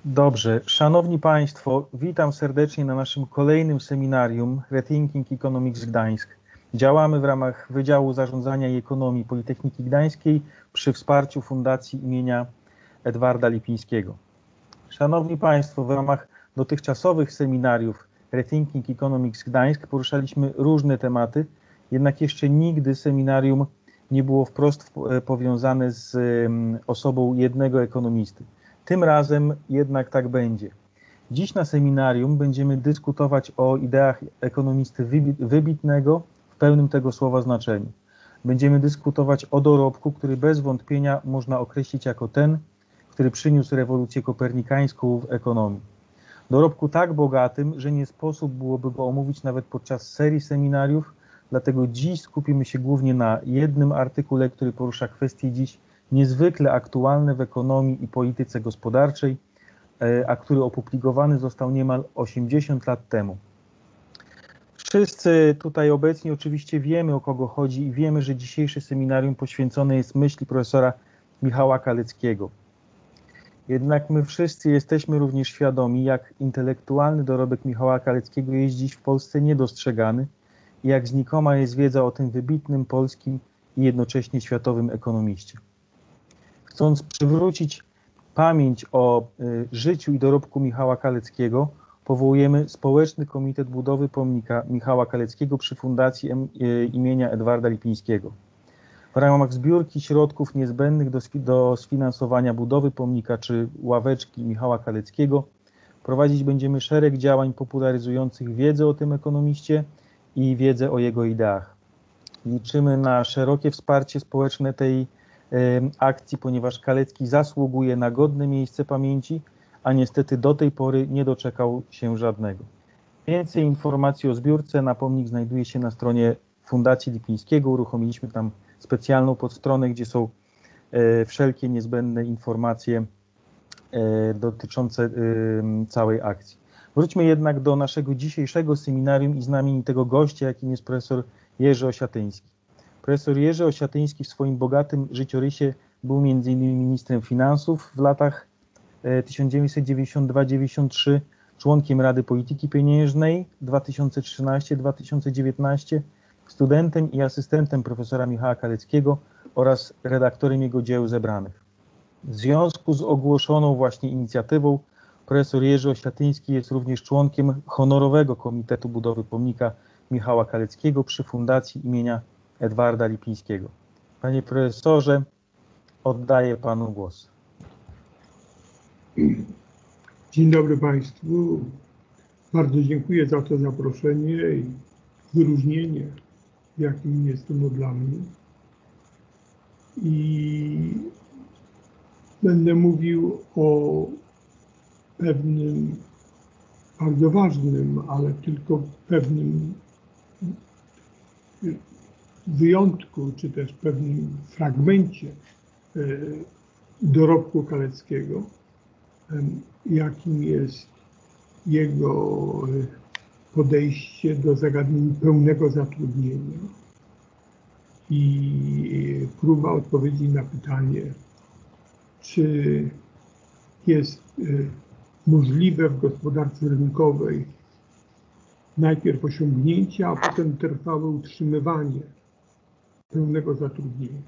Dobrze. Szanowni Państwo, witam serdecznie na naszym kolejnym seminarium Rethinking Economics Gdańsk. Działamy w ramach Wydziału Zarządzania i Ekonomii Politechniki Gdańskiej przy wsparciu Fundacji imienia Edwarda Lipińskiego. Szanowni Państwo, w ramach dotychczasowych seminariów Rethinking Economics Gdańsk poruszaliśmy różne tematy, jednak jeszcze nigdy seminarium nie było wprost powiązane z osobą jednego ekonomisty. Tym razem jednak tak będzie. Dziś na seminarium będziemy dyskutować o ideach ekonomisty wybitnego w pełnym tego słowa znaczeniu. Będziemy dyskutować o dorobku, który bez wątpienia można określić jako ten, który przyniósł rewolucję kopernikańską w ekonomii. Dorobku tak bogatym, że nie sposób byłoby go omówić nawet podczas serii seminariów, dlatego dziś skupimy się głównie na jednym artykule, który porusza kwestie dziś niezwykle aktualne w ekonomii i polityce gospodarczej, a który opublikowany został niemal 80 lat temu. Wszyscy tutaj obecni oczywiście wiemy, o kogo chodzi i wiemy, że dzisiejsze seminarium poświęcone jest myśli profesora Michała Kaleckiego. Jednak my wszyscy jesteśmy również świadomi, jak intelektualny dorobek Michała Kaleckiego jest dziś w Polsce niedostrzegany i jak znikoma jest wiedza o tym wybitnym polskim i jednocześnie światowym ekonomiście. Chcąc przywrócić pamięć o życiu i dorobku Michała Kaleckiego, powołujemy Społeczny Komitet Budowy Pomnika Michała Kaleckiego przy Fundacji imienia Edwarda Lipińskiego. W ramach zbiórki środków niezbędnych do sfinansowania budowy pomnika czy ławeczki Michała Kaleckiego prowadzić będziemy szereg działań popularyzujących wiedzę o tym ekonomiście i wiedzę o jego ideach. Liczymy na szerokie wsparcie społeczne tej akcji, ponieważ Kalecki zasługuje na godne miejsce pamięci, a niestety do tej pory nie doczekał się żadnego. Więcej informacji o zbiórce na pomnik znajduje się na stronie Fundacji Lipińskiego. Uruchomiliśmy tam specjalną podstronę, gdzie są wszelkie niezbędne informacje dotyczące całej akcji. Wróćmy jednak do naszego dzisiejszego seminarium i znamienitego gościa, jakim jest profesor Jerzy Osiatyński. Profesor Jerzy Osiatyński w swoim bogatym życiorysie był m.in. ministrem finansów w latach 1992-93, członkiem Rady Polityki Pieniężnej 2013-2019, studentem i asystentem profesora Michała Kaleckiego oraz redaktorem jego dzieł zebranych. W związku z ogłoszoną właśnie inicjatywą profesor Jerzy Osiatyński jest również członkiem Honorowego Komitetu Budowy Pomnika Michała Kaleckiego przy Fundacji imienia Edwarda Lipińskiego. Panie profesorze, oddaję panu głos. Dzień dobry Państwu. Bardzo dziękuję za to zaproszenie i wyróżnienie, jakim jest ono dla mnie. I będę mówił o pewnym bardzo ważnym, ale tylko pewnym wyjątku, czy też pewnym fragmencie dorobku Kaleckiego, jakim jest jego podejście do zagadnień pełnego zatrudnienia i próba odpowiedzi na pytanie, czy jest możliwe w gospodarce rynkowej najpierw osiągnięcie, a potem trwałe utrzymywanie pełnego zatrudnienia.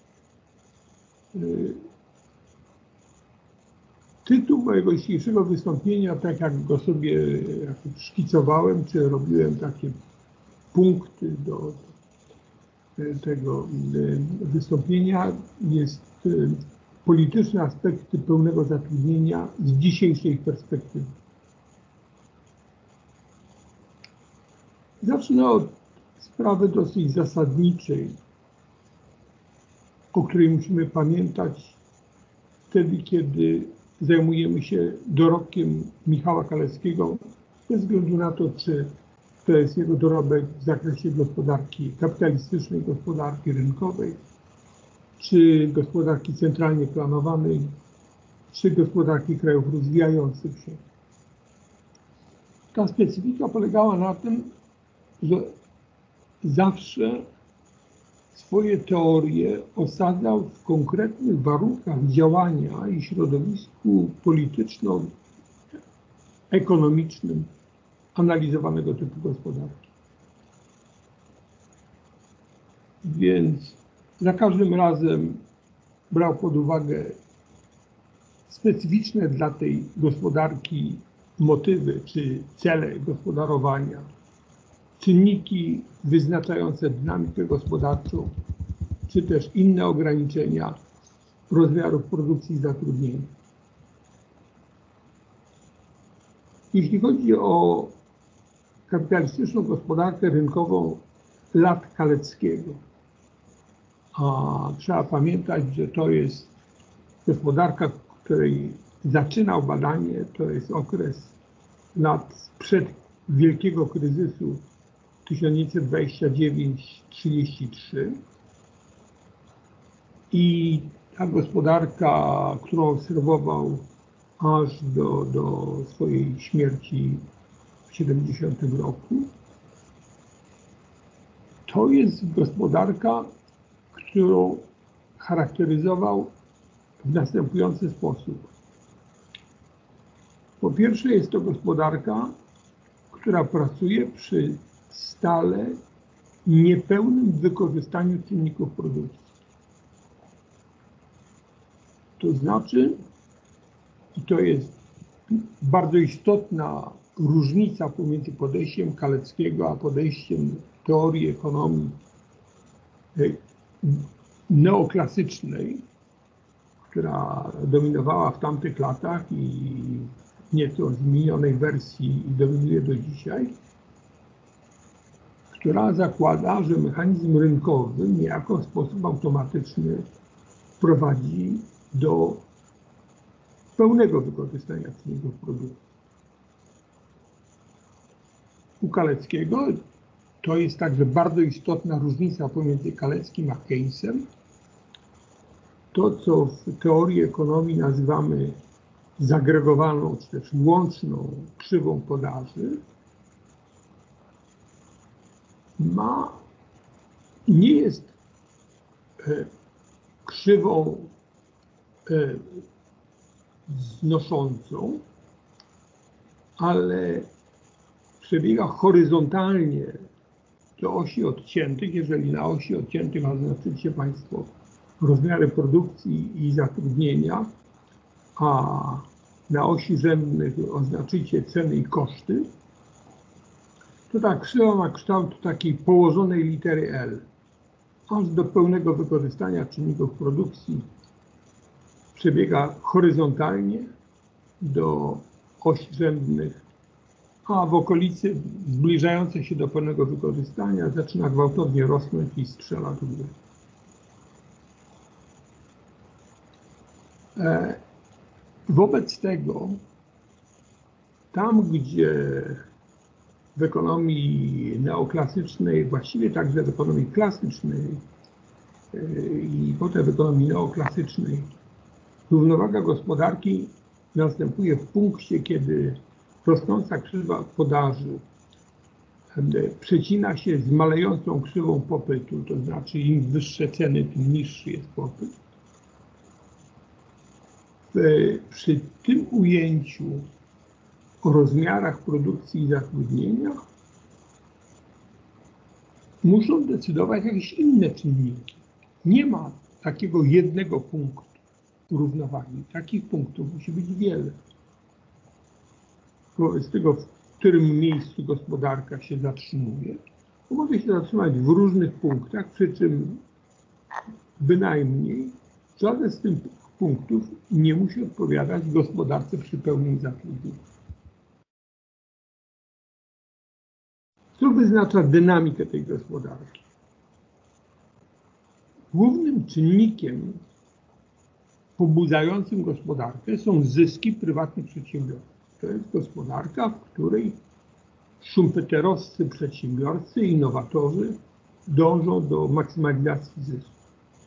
Tytuł mojego dzisiejszego wystąpienia, tak jak go sobie szkicowałem, czy robiłem takie punkty do tego wystąpienia, jest polityczne aspekty pełnego zatrudnienia z dzisiejszej perspektywy. Zacznę od sprawy dosyć zasadniczej, o której musimy pamiętać wtedy, kiedy zajmujemy się dorobkiem Michała Kaleckiego, bez względu na to, czy to jest jego dorobek w zakresie gospodarki kapitalistycznej, gospodarki rynkowej, czy gospodarki centralnie planowanej, czy gospodarki krajów rozwijających się. Ta specyfika polegała na tym, że zawsze swoje teorie osadzał w konkretnych warunkach działania i środowisku polityczno ekonomicznym analizowanego typu gospodarki. Więc za każdym razem brał pod uwagę specyficzne dla tej gospodarki motywy czy cele gospodarowania, czynniki wyznaczające dynamikę gospodarczą, czy też inne ograniczenia rozmiarów produkcji i zatrudnienia. Jeśli chodzi o kapitalistyczną gospodarkę rynkową lat Kaleckiego, trzeba pamiętać, że to jest gospodarka, której zaczynał badanie, to jest okres lat sprzed wielkiego kryzysu 1929-33 i ta gospodarka, którą obserwował aż do swojej śmierci w 70 roku, to jest gospodarka, którą charakteryzował w następujący sposób. Po pierwsze, jest to gospodarka, która pracuje przy stale niepełnym wykorzystaniu czynników produkcji. To znaczy, i to jest bardzo istotna różnica pomiędzy podejściem Kaleckiego a podejściem teorii ekonomii neoklasycznej, która dominowała w tamtych latach i nieco w zmienionej wersji dominuje do dzisiaj, która zakłada, że mechanizm rynkowy niejako w sposób automatyczny prowadzi do pełnego wykorzystania czynników produkcji. U Kaleckiego to jest także bardzo istotna różnica pomiędzy Kaleckim a Keynesem. To, co w teorii ekonomii nazywamy zagregowaną, czy też łączną krzywą podaży, nie jest krzywą znoszącą, ale przebiega horyzontalnie do osi odciętych. Jeżeli na osi odciętych oznaczycie Państwo rozmiary produkcji i zatrudnienia, a na osi rzędnych oznaczycie ceny i koszty, to ta krzywa ma kształt takiej położonej litery L. Aż do pełnego wykorzystania czynników produkcji przebiega horyzontalnie do osi rzędnych, a w okolicy zbliżającej się do pełnego wykorzystania zaczyna gwałtownie rosnąć i strzela do góry. Wobec tego, tam gdzie w ekonomii neoklasycznej, właściwie także w ekonomii klasycznej i potem w ekonomii neoklasycznej, równowaga gospodarki następuje w punkcie, kiedy rosnąca krzywa podaży przecina się z malejącą krzywą popytu, to znaczy im wyższe ceny, tym niższy jest popyt. Przy tym ujęciu o rozmiarach produkcji i zatrudnienia muszą decydować jakieś inne czynniki. Nie ma takiego jednego punktu równowagi. Takich punktów musi być wiele. Wobec tego, w którym miejscu gospodarka się zatrzymuje, to może się zatrzymać w różnych punktach, przy czym bynajmniej żaden z tych punktów nie musi odpowiadać gospodarce przy pełnym zatrudnieniu. Co wyznacza dynamikę tej gospodarki? Głównym czynnikiem pobudzającym gospodarkę są zyski prywatnych przedsiębiorców. To jest gospodarka, w której szumpeterowscy przedsiębiorcy, innowatorzy dążą do maksymalizacji zysku.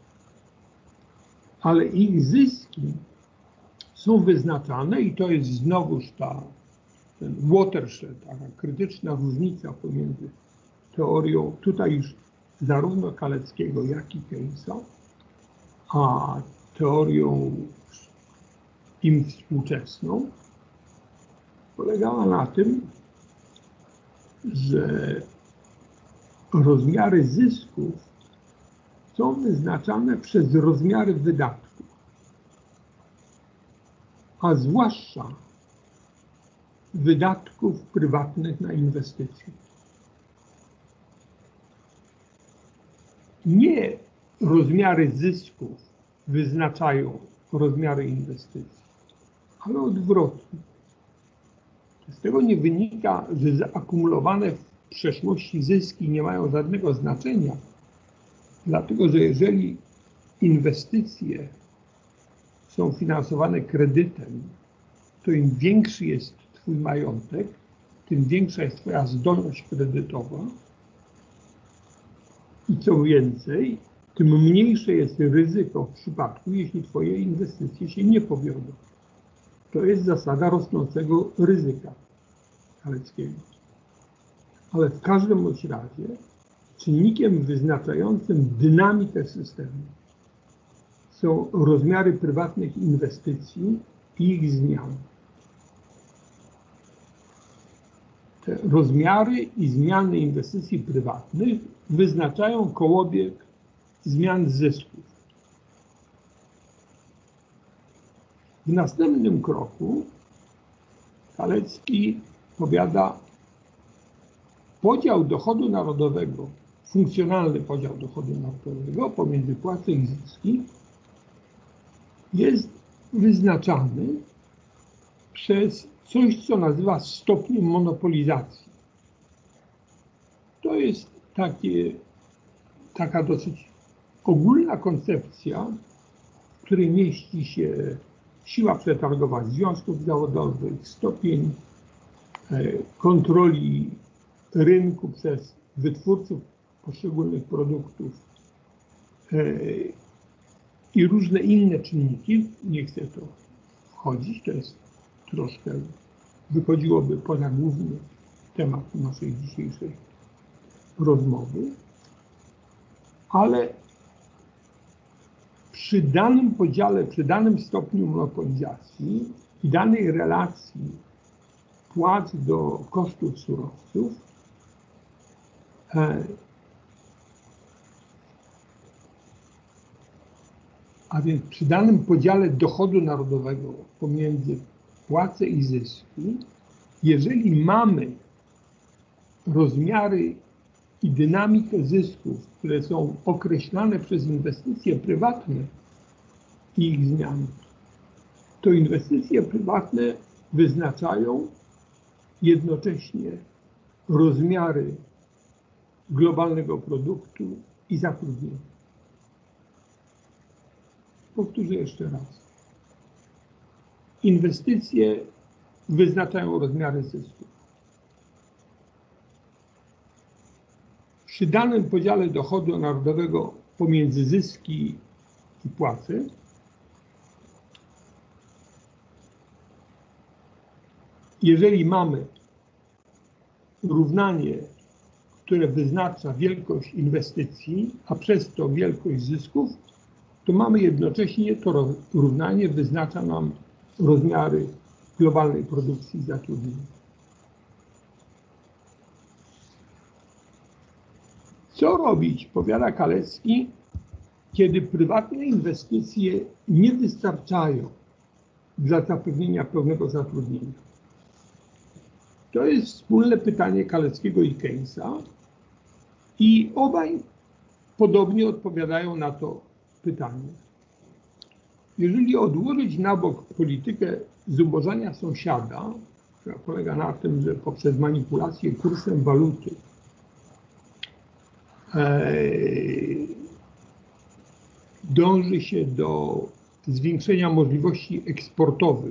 Ale ich zyski są wyznaczane i to jest znowuż ten watershed, taka krytyczna różnica pomiędzy teorią tutaj już zarówno Kaleckiego, jak i Keynesa, a teorią im współczesną. polegała na tym, że rozmiary zysków są wyznaczane przez rozmiary wydatków, a zwłaszcza wydatków prywatnych na inwestycje. Nie rozmiary zysków wyznaczają rozmiary inwestycji, ale odwrotnie. Z tego nie wynika, że zaakumulowane w przeszłości zyski nie mają żadnego znaczenia, dlatego że jeżeli inwestycje są finansowane kredytem, to im większy jest Twój majątek, tym większa jest Twoja zdolność kredytowa i co więcej, tym mniejsze jest ryzyko w przypadku, jeśli Twoje inwestycje się nie powiodą. To jest zasada rosnącego ryzyka Kaleckiego. Ale w każdym bądź razie czynnikiem wyznaczającym dynamikę systemu są rozmiary prywatnych inwestycji i ich zmian. Te rozmiary i zmiany inwestycji prywatnych wyznaczają kołobieg zmian zysków. W następnym kroku Kalecki powiada, podział dochodu narodowego, funkcjonalny podział dochodu narodowego pomiędzy płace i zyski jest wyznaczany przez coś, co nazywa stopniem monopolizacji. To jest taka dosyć ogólna koncepcja, w której mieści się siła przetargowa związków zawodowych, stopień kontroli rynku przez wytwórców poszczególnych produktów i różne inne czynniki. Nie chcę to wchodzić, to jest troszkę, wychodziłoby poza główny temat naszej dzisiejszej rozmowy, ale przy danym podziale, przy danym stopniu monopolizacji i danej relacji płac do kosztów surowców a więc przy danym podziale dochodu narodowego pomiędzy płace i zyski, jeżeli mamy rozmiary i dynamikę zysków, które są określane przez inwestycje prywatne i ich zmiany, to inwestycje prywatne wyznaczają jednocześnie rozmiary globalnego produktu i zatrudnienia. Powtórzę jeszcze raz. Inwestycje wyznaczają rozmiary zysków. Przy danym podziale dochodu narodowego pomiędzy zyski i płace jeżeli mamy równanie, które wyznacza wielkość inwestycji, a przez to wielkość zysków, to mamy jednocześnie to równanie wyznacza nam rozmiary globalnej produkcji i zatrudnienia. Co robić, powiada Kalecki, kiedy prywatne inwestycje nie wystarczają dla zapewnienia pełnego zatrudnienia? To jest wspólne pytanie Kaleckiego i Keynesa i obaj podobnie odpowiadają na to pytanie. Jeżeli odłożyć na bok politykę zubożania sąsiada, która polega na tym, że poprzez manipulację kursem waluty dąży się do zwiększenia możliwości eksportowych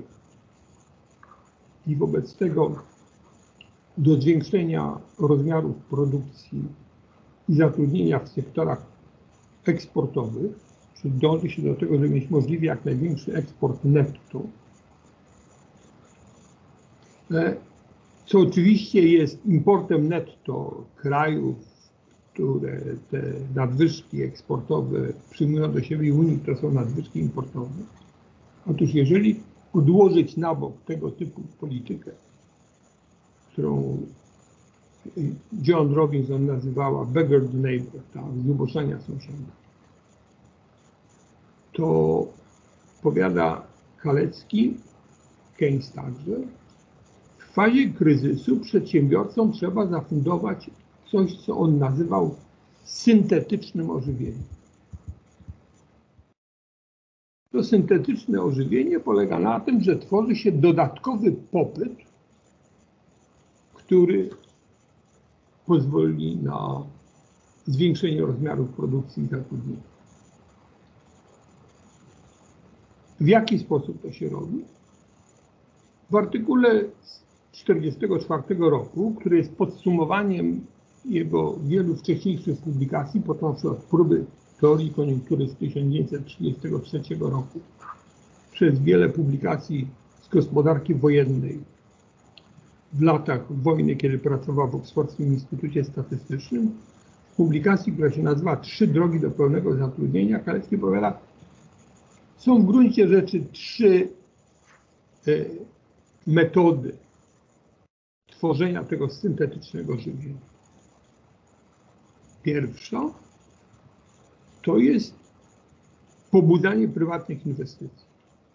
i wobec tego do zwiększenia rozmiarów produkcji i zatrudnienia w sektorach eksportowych, czyli dąży się do tego, żeby mieć możliwie jak największy eksport netto, co oczywiście jest importem netto krajów, które te nadwyżki eksportowe przyjmują do siebie Unii, to są nadwyżki importowe. Otóż jeżeli odłożyć na bok tego typu politykę którą Joan Robinson nazywała beggar's neighbor, tak, z uboczenia sąsiada, to powiada Kalecki, Keynes także, w fazie kryzysu przedsiębiorcom trzeba zafundować coś, co on nazywał syntetycznym ożywieniem. To syntetyczne ożywienie polega na tym, że tworzy się dodatkowy popyt, który pozwoli na zwiększenie rozmiarów produkcji i zatrudnienia. W jaki sposób to się robi? W artykule z 1944 roku, który jest podsumowaniem jego wielu wcześniejszych publikacji, począwszy od próby teorii koniunktury z 1933 roku, przez wiele publikacji z gospodarki wojennej w latach wojny, kiedy pracował w Oksfordzkim Instytucie Statystycznym, w publikacji, która się nazywa 3 drogi do pełnego zatrudnienia, Kalecki powiada, są w gruncie rzeczy 3 metody tworzenia tego syntetycznego żywienia. Pierwsza to jest pobudzanie prywatnych inwestycji.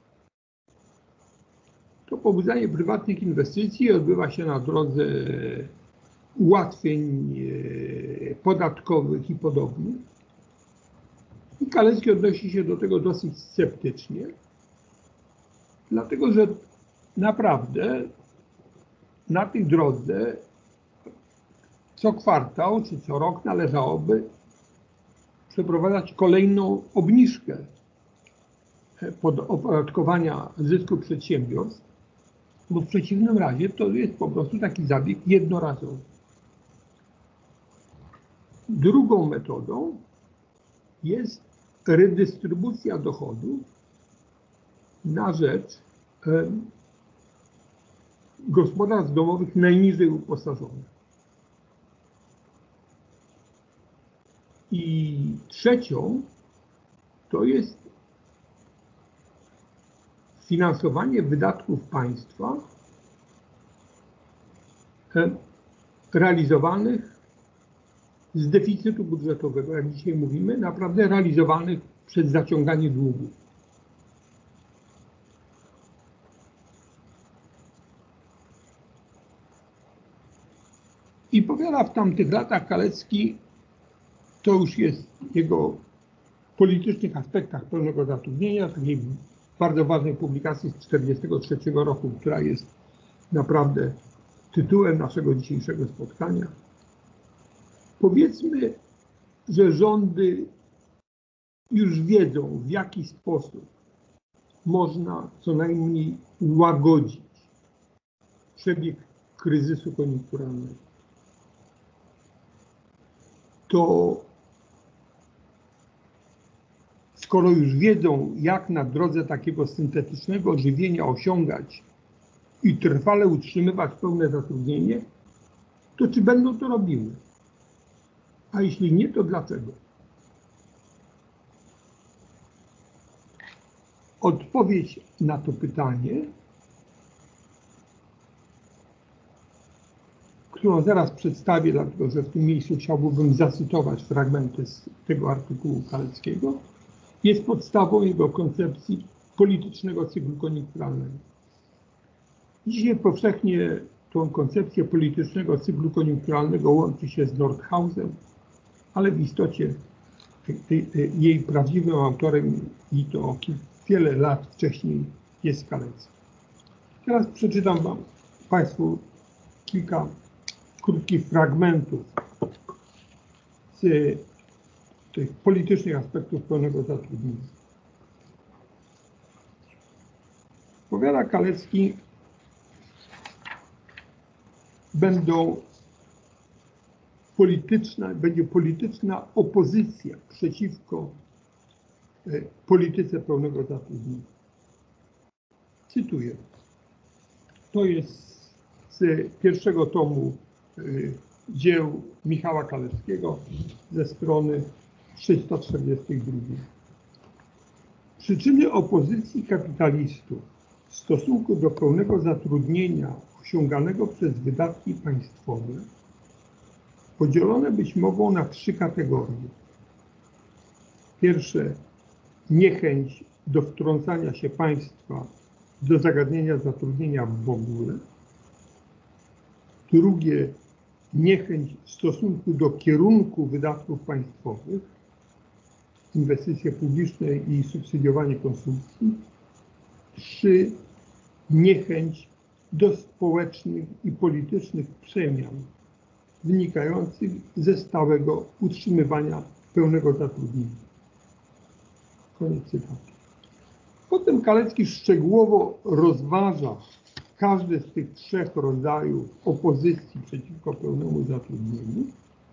To pobudzanie prywatnych inwestycji odbywa się na drodze ułatwień podatkowych i podobnych. I Kalecki odnosi się do tego dosyć sceptycznie, dlatego że naprawdę na tej drodze co kwartał czy co rok należałoby przeprowadzać kolejną obniżkę opodatkowania zysku przedsiębiorstw, bo w przeciwnym razie to jest po prostu taki zabieg jednorazowy. Drugą metodą jest redystrybucja dochodów na rzecz gospodarstw domowych najniżej uposażonych. I trzecią to jest finansowanie wydatków państwa realizowanych z deficytu budżetowego, jak dzisiaj mówimy, naprawdę realizowanych przez zaciąganie długu. I powiada w tamtych latach Kalecki, to już jest jego politycznych aspektach pełnego zatrudnienia, takiej bardzo ważnej publikacji z 1943 roku, która jest naprawdę tytułem naszego dzisiejszego spotkania. Powiedzmy, że rządy już wiedzą, w jaki sposób można co najmniej łagodzić przebieg kryzysu koniunkturalnego. To skoro już wiedzą, jak na drodze takiego syntetycznego żywienia osiągać i trwale utrzymywać pełne zatrudnienie, to czy będą to robiły? A jeśli nie, to dlaczego? Odpowiedź na to pytanie, którą zaraz przedstawię, dlatego że w tym miejscu chciałbym zacytować fragmenty z tego artykułu Kaleckiego, jest podstawą jego koncepcji politycznego cyklu koniunkturalnego. Dzisiaj powszechnie tą koncepcję politycznego cyklu koniunkturalnego łączy się z Nordhausem, ale w istocie jej prawdziwym autorem i to wiele lat wcześniej jest Kalecki. Teraz przeczytam Państwu kilka krótkich fragmentów z tych politycznych aspektów pełnego zatrudnienia. Powiada Kalecki, będzie polityczna opozycja przeciwko polityce pełnego zatrudnienia. Cytuję. To jest z pierwszego tomu dzieł Michała Kaleckiego ze strony 342. Przyczyny opozycji kapitalistów w stosunku do pełnego zatrudnienia osiąganego przez wydatki państwowe podzielone być mogą na 3 kategorie. Pierwsze, niechęć do wtrącania się państwa do zagadnienia zatrudnienia w ogóle. Drugie, niechęć w stosunku do kierunku wydatków państwowych, inwestycje publiczne i subsydiowanie konsumpcji. 3, niechęć do społecznych i politycznych przemian wynikających ze stałego utrzymywania pełnego zatrudnienia. Koniec cytatu. Potem Kalecki szczegółowo rozważa każdy z tych 3 rodzajów opozycji przeciwko pełnemu zatrudnieniu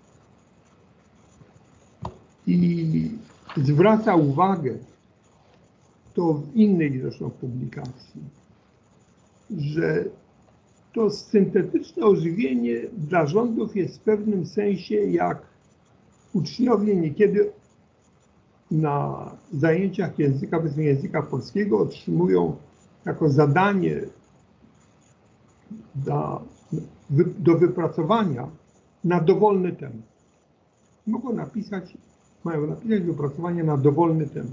i zwraca uwagę, to w innej zresztą publikacji, że to syntetyczne ożywienie dla rządów jest w pewnym sensie jak uczniowie niekiedy na zajęciach języka, powiedzmy języka polskiego, otrzymują jako zadanie do wypracowania na dowolny temat. Mają napisać wypracowanie na dowolny temat.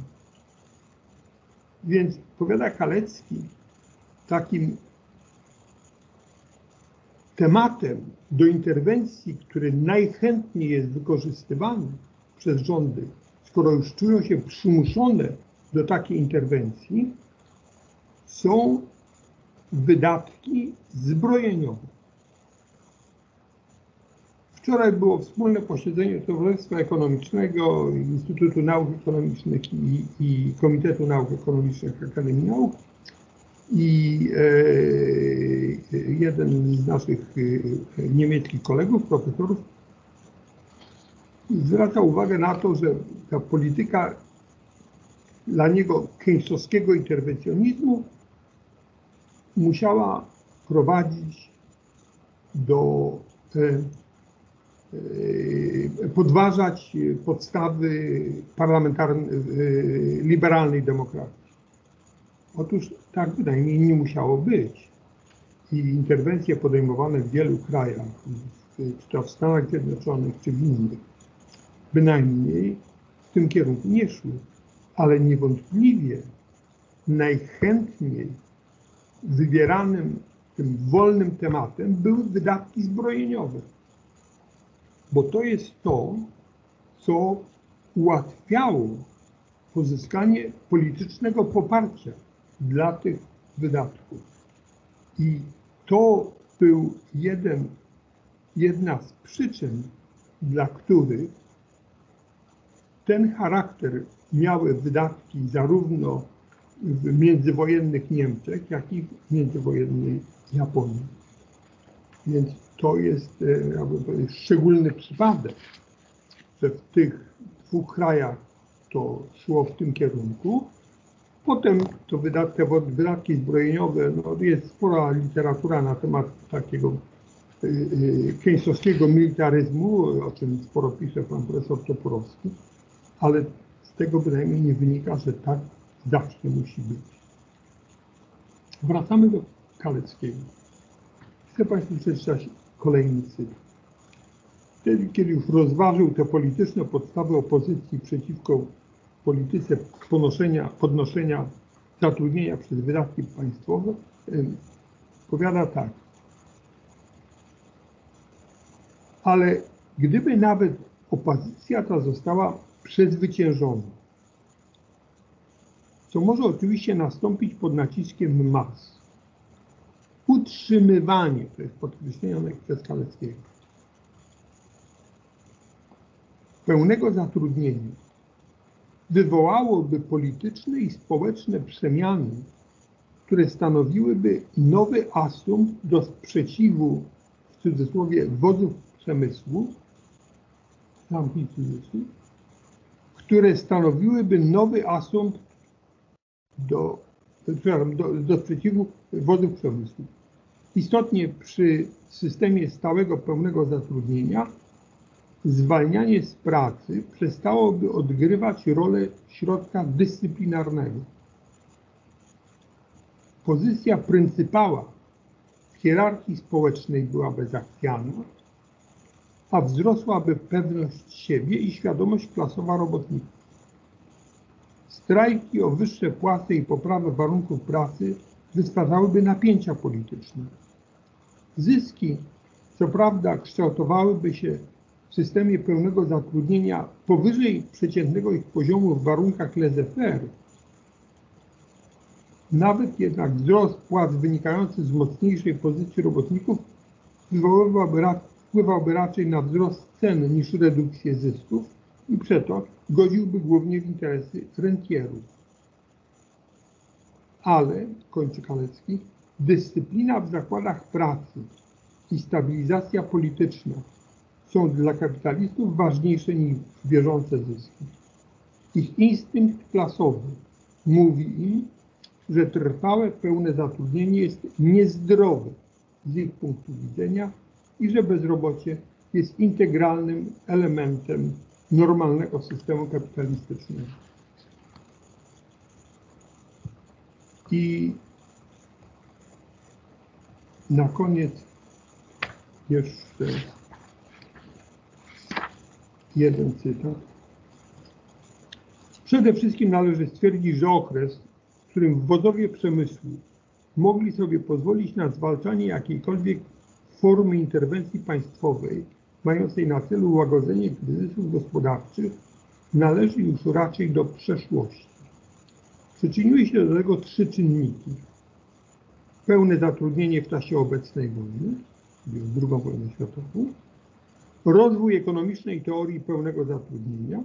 Więc, powiada Kalecki, takim tematem do interwencji, który najchętniej jest wykorzystywany przez rządy, skoro już czują się przymuszone do takiej interwencji, są wydatki zbrojeniowe. Wczoraj było wspólne posiedzenie Towarzystwa Ekonomicznego, Instytutu Nauk Ekonomicznych i Komitetu Nauk Ekonomicznych Akademii Nauk. I jeden z naszych niemieckich kolegów, profesorów, zwraca uwagę na to, że ta polityka dla niego keynesowskiego interwencjonizmu musiała prowadzić do podważać podstawy liberalnej demokracji. Otóż tak bynajmniej nie musiało być. I interwencje podejmowane w wielu krajach, czy to w Stanach Zjednoczonych, czy w innych, bynajmniej w tym kierunku nie szły. Ale niewątpliwie najchętniej wybieranym tym wolnym tematem były wydatki zbrojeniowe. Bo to jest to, co ułatwiało pozyskanie politycznego poparcia dla tych wydatków. I to był jedna z przyczyn, dla których ten charakter miały wydatki zarówno w międzywojennych Niemczech, jak i w międzywojennej Japonii. Więc to jest, jakby powiedzieć, szczególny przypadek, że w tych 2 krajach to szło w tym kierunku. Potem to te wydatki zbrojeniowe, no jest spora literatura na temat takiego keynesowskiego militaryzmu, o czym sporo pisze pan profesor Toporowski, ale z tego bynajmniej nie wynika, że tak zawsze musi być. Wracamy do Kaleckiego. Chcę Państwu przeczytać kolejny cytat. Wtedy, kiedy już rozważył te polityczne podstawy opozycji przeciwko polityce podnoszenia zatrudnienia przez wydatki państwowe, powiada tak. Ale gdyby nawet opozycja ta została przezwyciężona, co może oczywiście nastąpić pod naciskiem mas, utrzymywanie, to jest podkreślone przez Kaleckiego, pełnego zatrudnienia wywołałoby polityczne i społeczne przemiany, które stanowiłyby nowy asumpt do sprzeciwu, w cudzysłowie, wodzów przemysłu, które stanowiłyby nowy asumpt do sprzeciwu wodzów przemysłu. Istotnie przy systemie stałego, pełnego zatrudnienia zwalnianie z pracy przestałoby odgrywać rolę środka dyscyplinarnego. pozycja pryncypała w hierarchii społecznej byłaby zachwiana, a wzrosłaby pewność siebie i świadomość klasowa robotników. Strajki o wyższe płace i poprawę warunków pracy wystwarzałyby napięcia polityczne. Zyski, co prawda, kształtowałyby się w systemie pełnego zatrudnienia powyżej przeciętnego ich poziomu w warunkach laissez-faire. Nawet jednak wzrost płac wynikający z mocniejszej pozycji robotników wpływałby raczej na wzrost cen niż redukcję zysków i przeto godziłby głównie w interesy rentierów. Ale, kończy Kalecki, dyscyplina w zakładach pracy i stabilizacja polityczna są dla kapitalistów ważniejsze niż bieżące zyski. Ich instynkt klasowy mówi im, że trwałe, pełne zatrudnienie jest niezdrowe z ich punktu widzenia i że bezrobocie jest integralnym elementem normalnego systemu kapitalistycznego. I na koniec jeszcze jeden cytat. Przede wszystkim należy stwierdzić, że okres, w którym wodzowie przemysłu mogli sobie pozwolić na zwalczanie jakiejkolwiek formy interwencji państwowej mającej na celu łagodzenie kryzysów gospodarczych, należy już raczej do przeszłości. Przyczyniły się do tego trzy czynniki. Pełne zatrudnienie w czasie obecnej wojny, II wojny światową, rozwój ekonomicznej teorii pełnego zatrudnienia.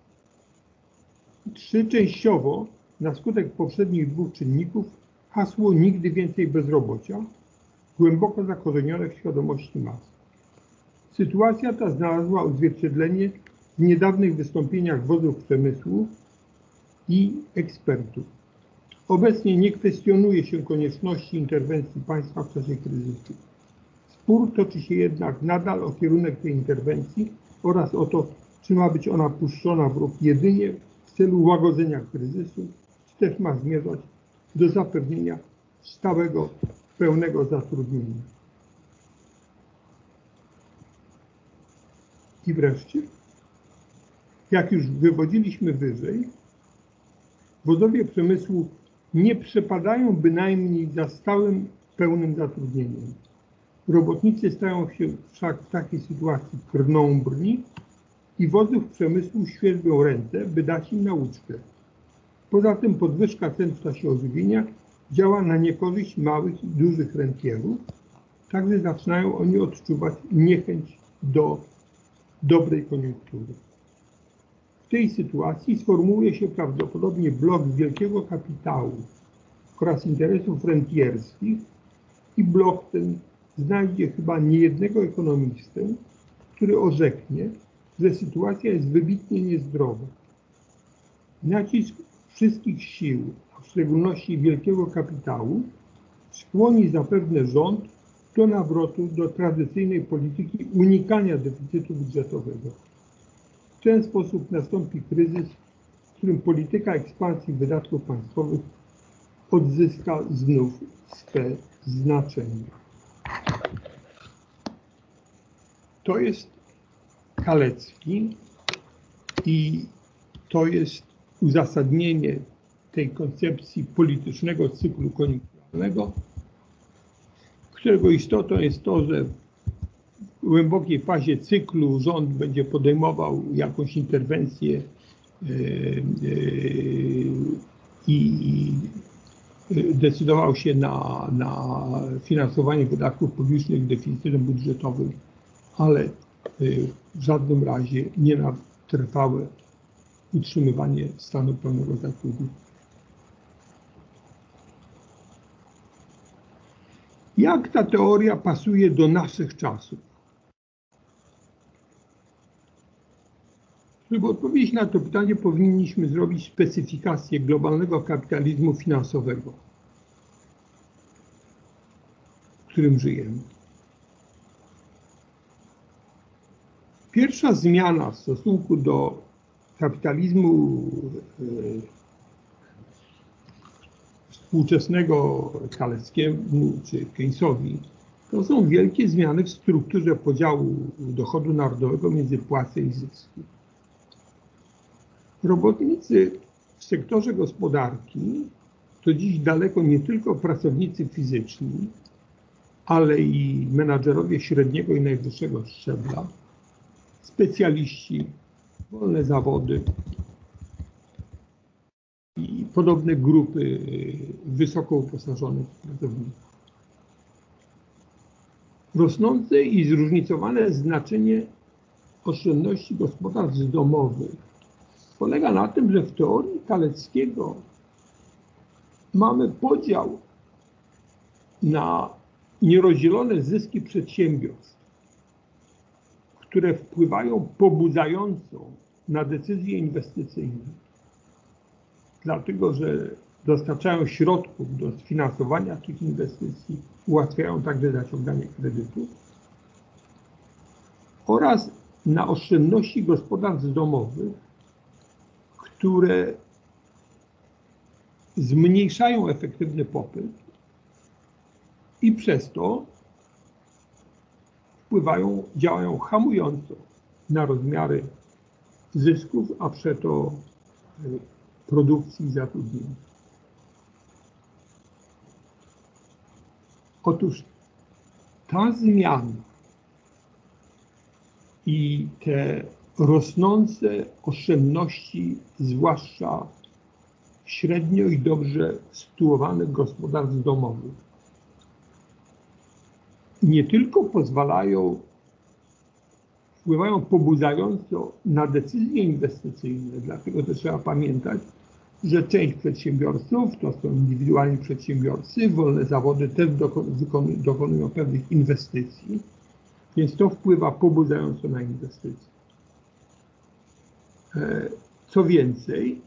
Trzy, częściowo, na skutek poprzednich dwóch czynników, hasło nigdy więcej bezrobocia, głęboko zakorzenione w świadomości mas. Sytuacja ta znalazła odzwierciedlenie w niedawnych wystąpieniach wodzów przemysłu i ekspertów. Obecnie nie kwestionuje się konieczności interwencji państwa w czasie kryzysu. Spór toczy się jednak nadal o kierunek tej interwencji oraz o to, czy ma być ona puszczona w ruch jedynie w celu łagodzenia kryzysu, czy też ma zmierzać do zapewnienia stałego, pełnego zatrudnienia. I wreszcie, jak już wywodziliśmy wyżej, wodzowie przemysłu nie przepadają bynajmniej za stałym, pełnym zatrudnieniem. Robotnicy stają się wszak w takiej sytuacji krnąbrni i wodzów przemysłu świerzbią ręce, by dać im nauczkę. Poza tym podwyżka cen w czasie ożywienia działa na niekorzyść małych i dużych rentierów, także zaczynają oni odczuwać niechęć do dobrej koniunktury. W tej sytuacji sformułuje się prawdopodobnie blok wielkiego kapitału oraz interesów rentierskich i blok ten znajdzie chyba niejednego ekonomistę, który orzeknie, że sytuacja jest wybitnie niezdrowa. Nacisk wszystkich sił, a w szczególności wielkiego kapitału, skłoni zapewne rząd do nawrotu do tradycyjnej polityki unikania deficytu budżetowego. W ten sposób nastąpi kryzys, w którym polityka ekspansji wydatków państwowych odzyska znów swe znaczenie. To jest Kalecki i to jest uzasadnienie tej koncepcji politycznego cyklu koniunkturalnego, którego istotą jest to, że w głębokiej fazie cyklu rząd będzie podejmował jakąś interwencję i decydował się na finansowanie wydatków publicznych deficytem budżetowym, ale w żadnym razie nie na trwałe utrzymywanie stanu pełnego zatrudnienia. Jak ta teoria pasuje do naszych czasów? Żeby odpowiedzieć na to pytanie, powinniśmy zrobić specyfikację globalnego kapitalizmu finansowego, w którym żyjemy. Pierwsza zmiana w stosunku do kapitalizmu, w współczesnego Kaleckiemu czy Keynesowi, to są wielkie zmiany w strukturze podziału dochodu narodowego między płace i zyski. Robotnicy w sektorze gospodarki to dziś daleko nie tylko pracownicy fizyczni, ale i menadżerowie średniego i najwyższego szczebla, specjaliści, wolne zawody i podobne grupy wysoko uposażonych pracowników. Rosnące i zróżnicowane znaczenie oszczędności gospodarstw domowych polega na tym, że w teorii Kaleckiego mamy podział na nierozdzielone zyski przedsiębiorstw, które wpływają pobudzająco na decyzje inwestycyjne, dlatego że dostarczają środków do sfinansowania tych inwestycji, ułatwiają także zaciąganie kredytów, oraz na oszczędności gospodarstw domowych, które zmniejszają efektywny popyt i przez to działają hamująco na rozmiary zysków, a przeto produkcji i zatrudnienia. Otóż ta zmiana i te rosnące oszczędności, zwłaszcza średnio i dobrze sytuowanych gospodarstw domowych, nie tylko wpływają pobudzająco na decyzje inwestycyjne, dlatego też trzeba pamiętać, że część przedsiębiorców to są indywidualni przedsiębiorcy, wolne zawody też dokonują pewnych inwestycji, więc to wpływa pobudzająco na inwestycje. Co więcej,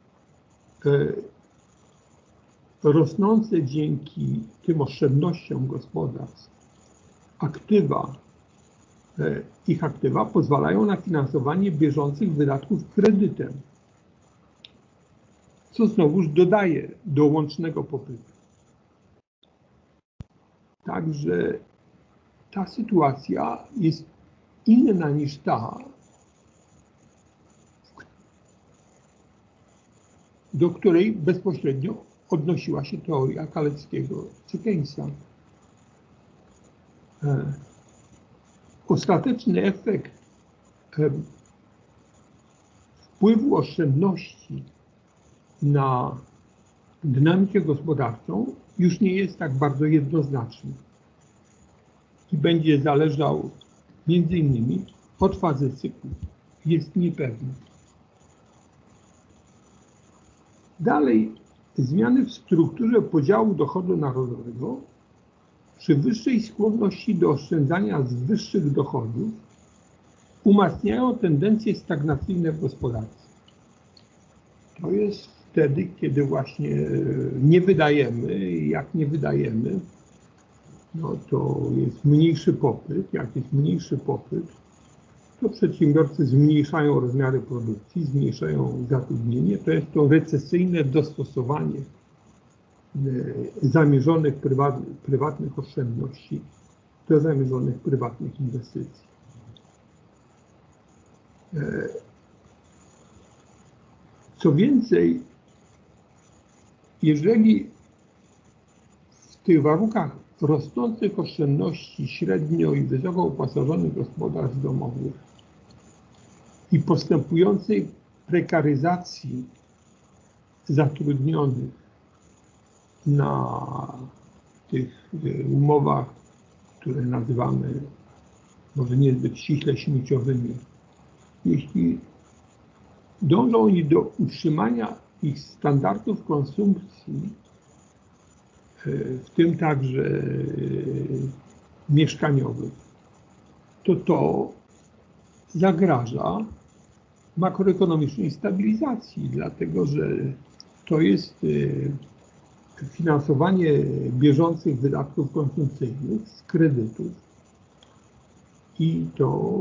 rosnące dzięki tym oszczędnościom gospodarstw ich aktywa pozwalają na finansowanie bieżących wydatków kredytem, co znowuż dodaje do łącznego popytu. Także ta sytuacja jest inna niż ta, do której bezpośrednio odnosiła się teoria Kaleckiego czy Keynesa. Ostateczny efekt wpływu oszczędności na dynamikę gospodarczą już nie jest tak bardzo jednoznaczny i będzie zależał między innymi od fazy cyklu. Jest niepewny. Dalej, zmiany w strukturze podziału dochodu narodowego przy wyższej skłonności do oszczędzania z wyższych dochodów umacniają tendencje stagnacyjne w gospodarce. To jest wtedy, kiedy właśnie nie wydajemy. Jak nie wydajemy, no to jest mniejszy popyt. Jak jest mniejszy popyt, to przedsiębiorcy zmniejszają rozmiary produkcji, zmniejszają zatrudnienie. To jest to recesyjne dostosowanie zamierzonych prywatnych oszczędności do zamierzonych prywatnych inwestycji. Co więcej, jeżeli w tych warunkach rosnących oszczędności średnio i wysoko uposażonych gospodarstw domowych i postępującej prekaryzacji zatrudnionych na tych umowach, które nazywamy może niezbyt ściśle śmieciowymi, jeśli dążą oni do utrzymania ich standardów konsumpcji, w tym także mieszkaniowych, to zagraża makroekonomicznej stabilizacji, dlatego że to jest finansowanie bieżących wydatków konsumpcyjnych z kredytów i to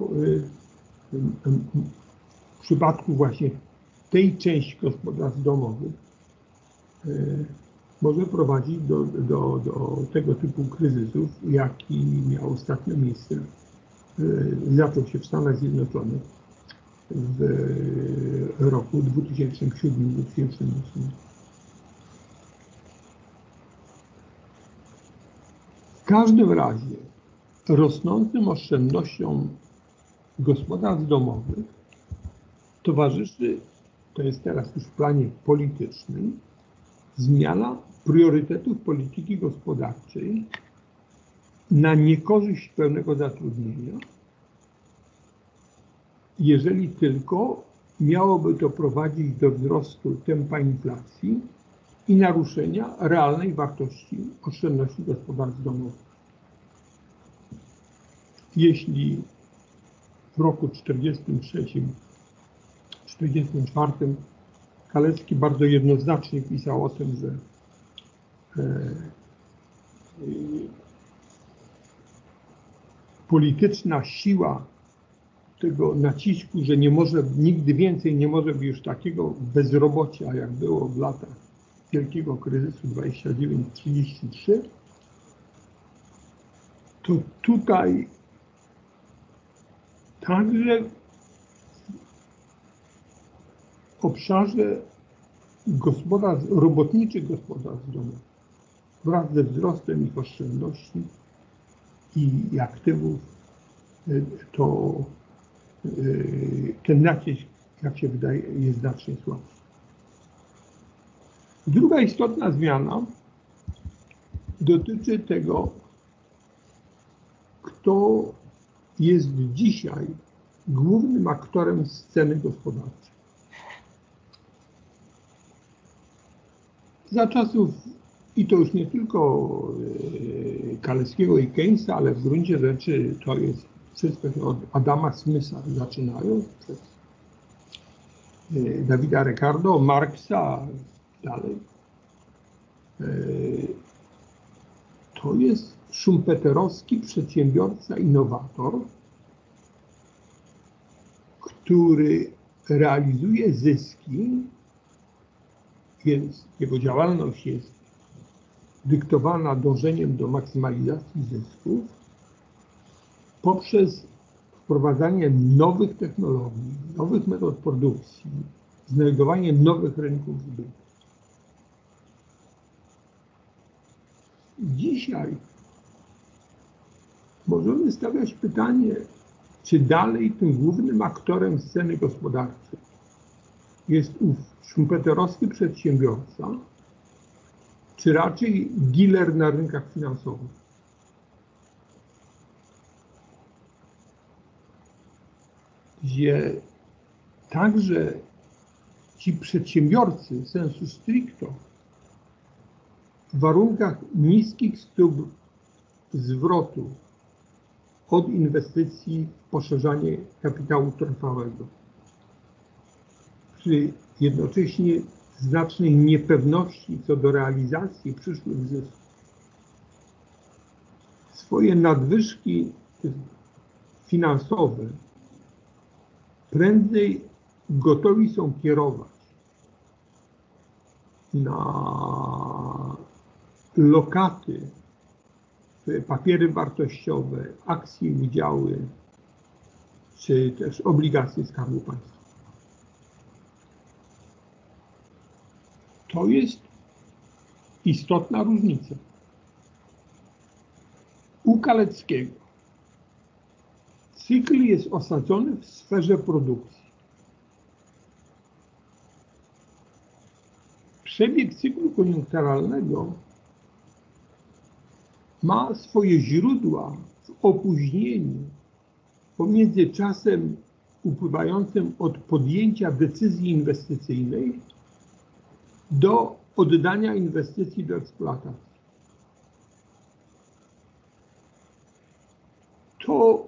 w przypadku właśnie tej części gospodarstw domowych może prowadzić do tego typu kryzysów, jaki miał ostatnio miejsce. Zaczął się w Stanach Zjednoczonych w roku 2007-2008. W każdym razie rosnącym oszczędnościom gospodarstw domowych towarzyszy, to jest teraz już w planie politycznym, zmiana priorytetów polityki gospodarczej na niekorzyść pełnego zatrudnienia, jeżeli tylko miałoby to prowadzić do wzrostu tempa inflacji i naruszenia realnej wartości oszczędności gospodarstw domowych. Jeśli w roku 1943-1944 Kalecki bardzo jednoznacznie pisał o tym, że polityczna siła tego nacisku, że nigdy więcej nie może być już takiego bezrobocia, jak było w latach wielkiego kryzysu 29-33, to tutaj także w obszarze robotniczych gospodarstw domowych wraz ze wzrostem ich oszczędności i aktywów, to ten nacisk, jak się wydaje, jest znacznie słabszy. Druga istotna zmiana dotyczy tego, kto jest dzisiaj głównym aktorem sceny gospodarczej. Za czasów, i to już nie tylko Kaleckiego i Keynesa, ale w gruncie rzeczy to jest wszystko się od Adama Smitha zaczynają, przez Davida Ricardo, Marksa dalej. To jest schumpeterowski przedsiębiorca, innowator, który realizuje zyski, więc jego działalność jest dyktowana dążeniem do maksymalizacji zysków poprzez wprowadzanie nowych technologii, nowych metod produkcji, znajdowanie nowych rynków zbytu. Dzisiaj możemy stawiać pytanie, czy dalej tym głównym aktorem sceny gospodarczej jest ów schumpeterowski przedsiębiorca, czy raczej dealer na rynkach finansowych. Gdzie także ci przedsiębiorcy sensu stricto w warunkach niskich stóp zwrotu od inwestycji w poszerzanie kapitału trwałego, przy jednocześnie znacznej niepewności co do realizacji przyszłych zysków, swoje nadwyżki finansowe prędzej gotowi są kierować na lokaty, papiery wartościowe, akcje, udziały, czy też obligacje Skarbu Państwa. To jest istotna różnica. U Kaleckiego cykl jest osadzony w sferze produkcji. Przebieg cyklu koniunkturalnego ma swoje źródła w opóźnieniu pomiędzy czasem upływającym od podjęcia decyzji inwestycyjnej do oddania inwestycji do eksploatacji. To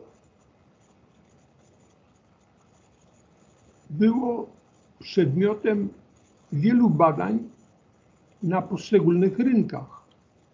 było przedmiotem wielu badań na poszczególnych rynkach.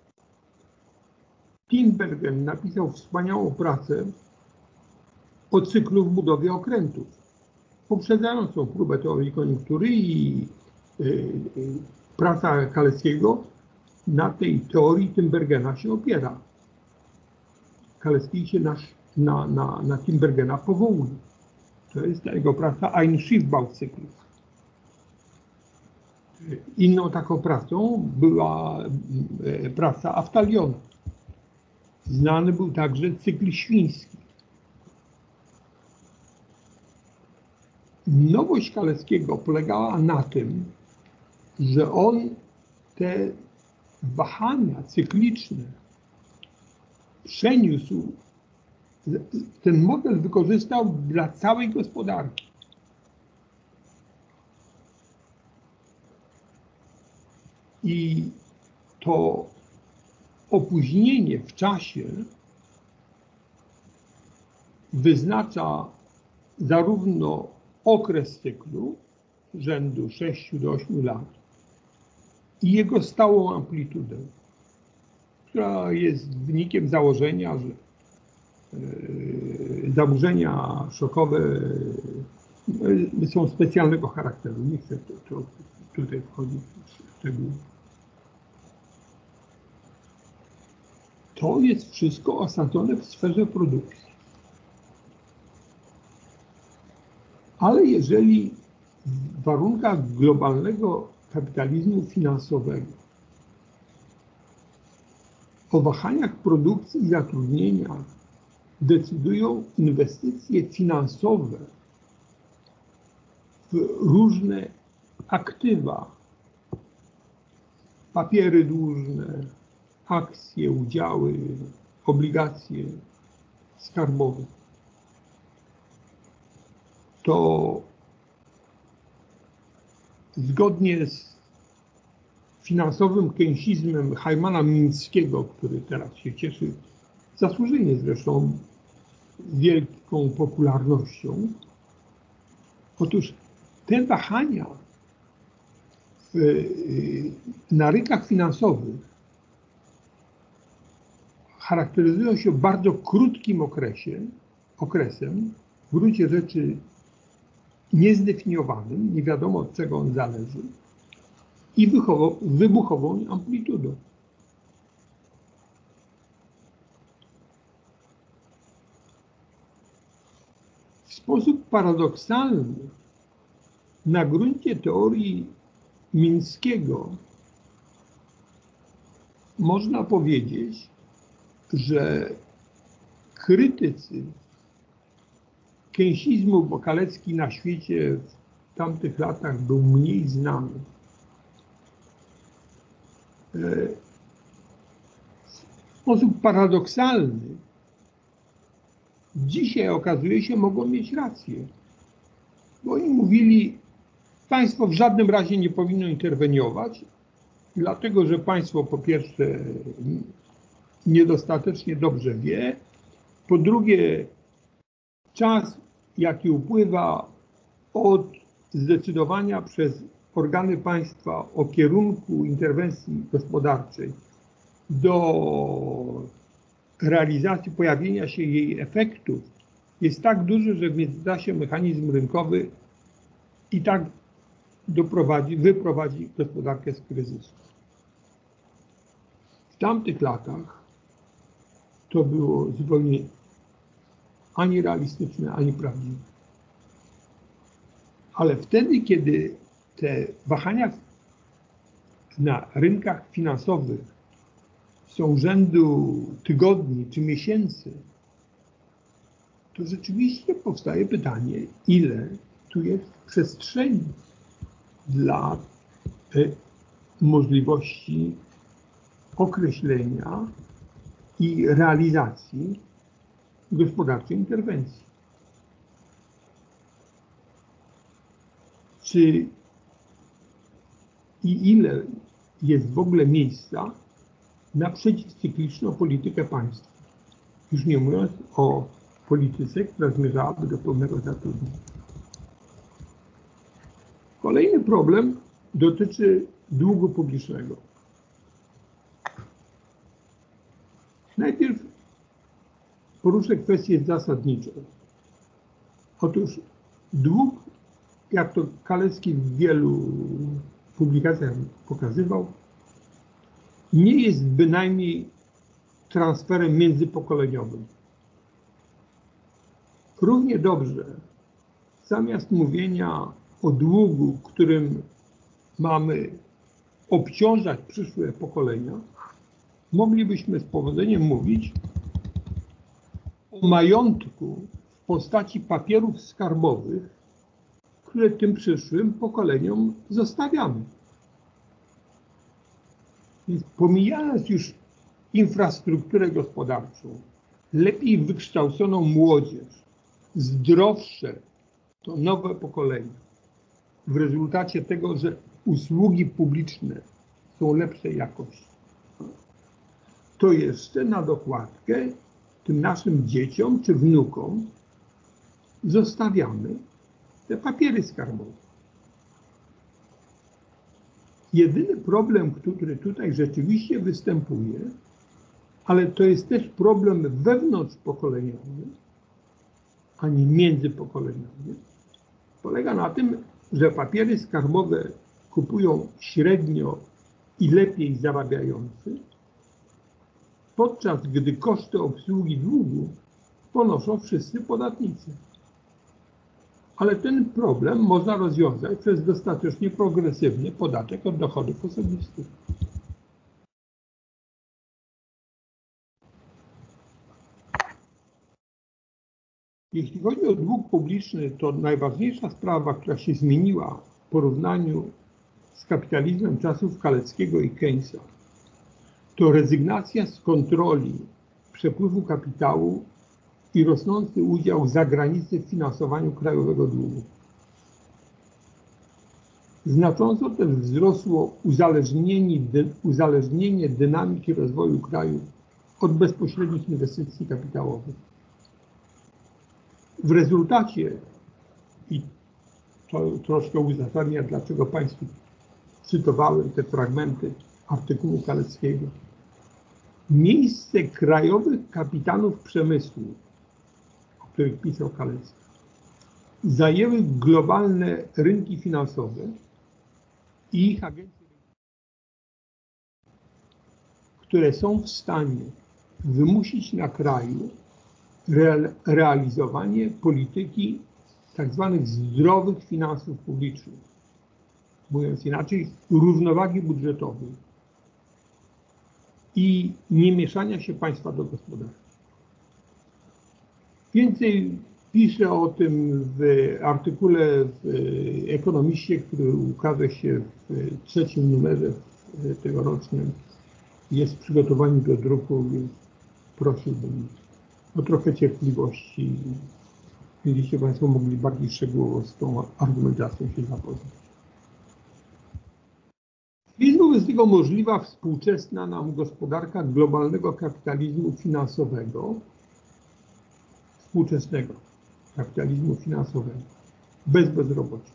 Tinbergen napisał wspaniałą pracę o cyklu w budowie okrętów, poprzedzającą próbę teorii koniunktury, i praca Kaleckiego na tej teorii Tinbergena się opiera. Kalecki się na Tinbergena powołuje. To jest ta jego praca Ein Schiffbauzyklus. Inną taką pracą była praca Aftaliona. Znany był także cykl świński. Nowość Kaleckiego polegała na tym, że on te wahania cykliczne przeniósł, ten model wykorzystał dla całej gospodarki. I to opóźnienie w czasie wyznacza zarówno okres cyklu rzędu 6 do 8 lat i jego stałą amplitudę, która jest wynikiem założenia, że zaburzenia szokowe są specjalnego charakteru. Nie chcę tutaj wchodzić w szczegóły. To jest wszystko osadzone w sferze produkcji. Ale jeżeli w warunkach globalnego kapitalizmu finansowego o wahaniach produkcji i zatrudnienia decydują inwestycje finansowe w różne aktywa, papiery dłużne, akcje, udziały, obligacje skarbowe, to zgodnie z finansowym keynesizmem Heimana Mińskiego, który teraz się cieszy zasłużenie zresztą wielką popularnością, otóż te wahania na rynkach finansowych charakteryzują się bardzo krótkim okresem, w gruncie rzeczy niezdefiniowanym, nie wiadomo od czego on zależy, i wybuchową amplitudą. W sposób paradoksalny, na gruncie teorii Mińskiego można powiedzieć, że krytycy keynesizmu, bo Kalecki na świecie w tamtych latach był mniej znany, w sposób paradoksalny dzisiaj okazuje się, mogą mieć rację. Bo oni mówili, państwo w żadnym razie nie powinno interweniować, dlatego że państwo po pierwsze niedostatecznie dobrze wie, po drugie czas, jaki upływa od zdecydowania przez organy państwa o kierunku interwencji gospodarczej do realizacji, pojawienia się jej efektów, jest tak duży, że w międzyczasie mechanizm rynkowy i tak wyprowadzi gospodarkę z kryzysu. W tamtych latach to było zupełnie ani realistyczne, ani prawdziwe. Ale wtedy, kiedy te wahania na rynkach finansowych są rzędu tygodni czy miesięcy, to rzeczywiście powstaje pytanie, ile tu jest przestrzeni dla możliwości określenia i realizacji gospodarczej interwencji. I ile jest w ogóle miejsca na przeciwcykliczną politykę państwa. Już nie mówiąc o polityce, która zmierzałaby do pełnego zatrudnienia. Kolejny problem dotyczy długu publicznego. Najpierw poruszę kwestię zasadniczą. Otóż dług, jak to Kalecki w wielu publikacjach pokazywał, nie jest bynajmniej transferem międzypokoleniowym. Równie dobrze, zamiast mówienia o długu, którym mamy obciążać przyszłe pokolenia, moglibyśmy z powodzeniem mówić o majątku w postaci papierów skarbowych, które tym przyszłym pokoleniom zostawiamy. Więc pomijając już infrastrukturę gospodarczą, lepiej wykształconą młodzież, zdrowsze to nowe pokolenie, w rezultacie tego, że usługi publiczne są lepszej jakości, to jeszcze na dokładkę tym naszym dzieciom czy wnukom zostawiamy te papiery skarbowe. Jedyny problem, który tutaj rzeczywiście występuje, ale to jest też problem wewnątrzpokoleniowy, a nie międzypokoleniowy, polega na tym, że papiery skarbowe kupują średnio i lepiej zarabiający, podczas gdy koszty obsługi długu ponoszą wszyscy podatnicy. Ale ten problem można rozwiązać przez dostatecznie progresywny podatek od dochodów osobistych. Jeśli chodzi o dług publiczny, to najważniejsza sprawa, która się zmieniła w porównaniu z kapitalizmem czasów Kaleckiego i Keynesa, to rezygnacja z kontroli przepływu kapitału i rosnący udział zagranicy w finansowaniu krajowego długu. Znacząco też wzrosło uzależnienie dynamiki rozwoju kraju od bezpośrednich inwestycji kapitałowych. W rezultacie, i to troszkę uzasadnia, dlaczego Państwu cytowałem te fragmenty artykułu Kaleckiego, miejsce krajowych kapitanów przemysłu, o których pisał Kalecki, zajęły globalne rynki finansowe i ich agencje, które są w stanie wymusić na kraju realizowanie polityki tzw. zdrowych finansów publicznych, mówiąc inaczej, równowagi budżetowej i nie mieszania się państwa do gospodarki. Więcej piszę o tym w artykule w Ekonomiście, który ukaże się w 3. numerze tegorocznym. Jest w przygotowaniu do druku, więc prosiłbym o trochę cierpliwości. Będziecie Państwo mogli bardziej szczegółowo z tą argumentacją się zapoznać. Jest wobec tego możliwa współczesna nam gospodarka globalnego kapitalizmu finansowego, bez bezrobocia.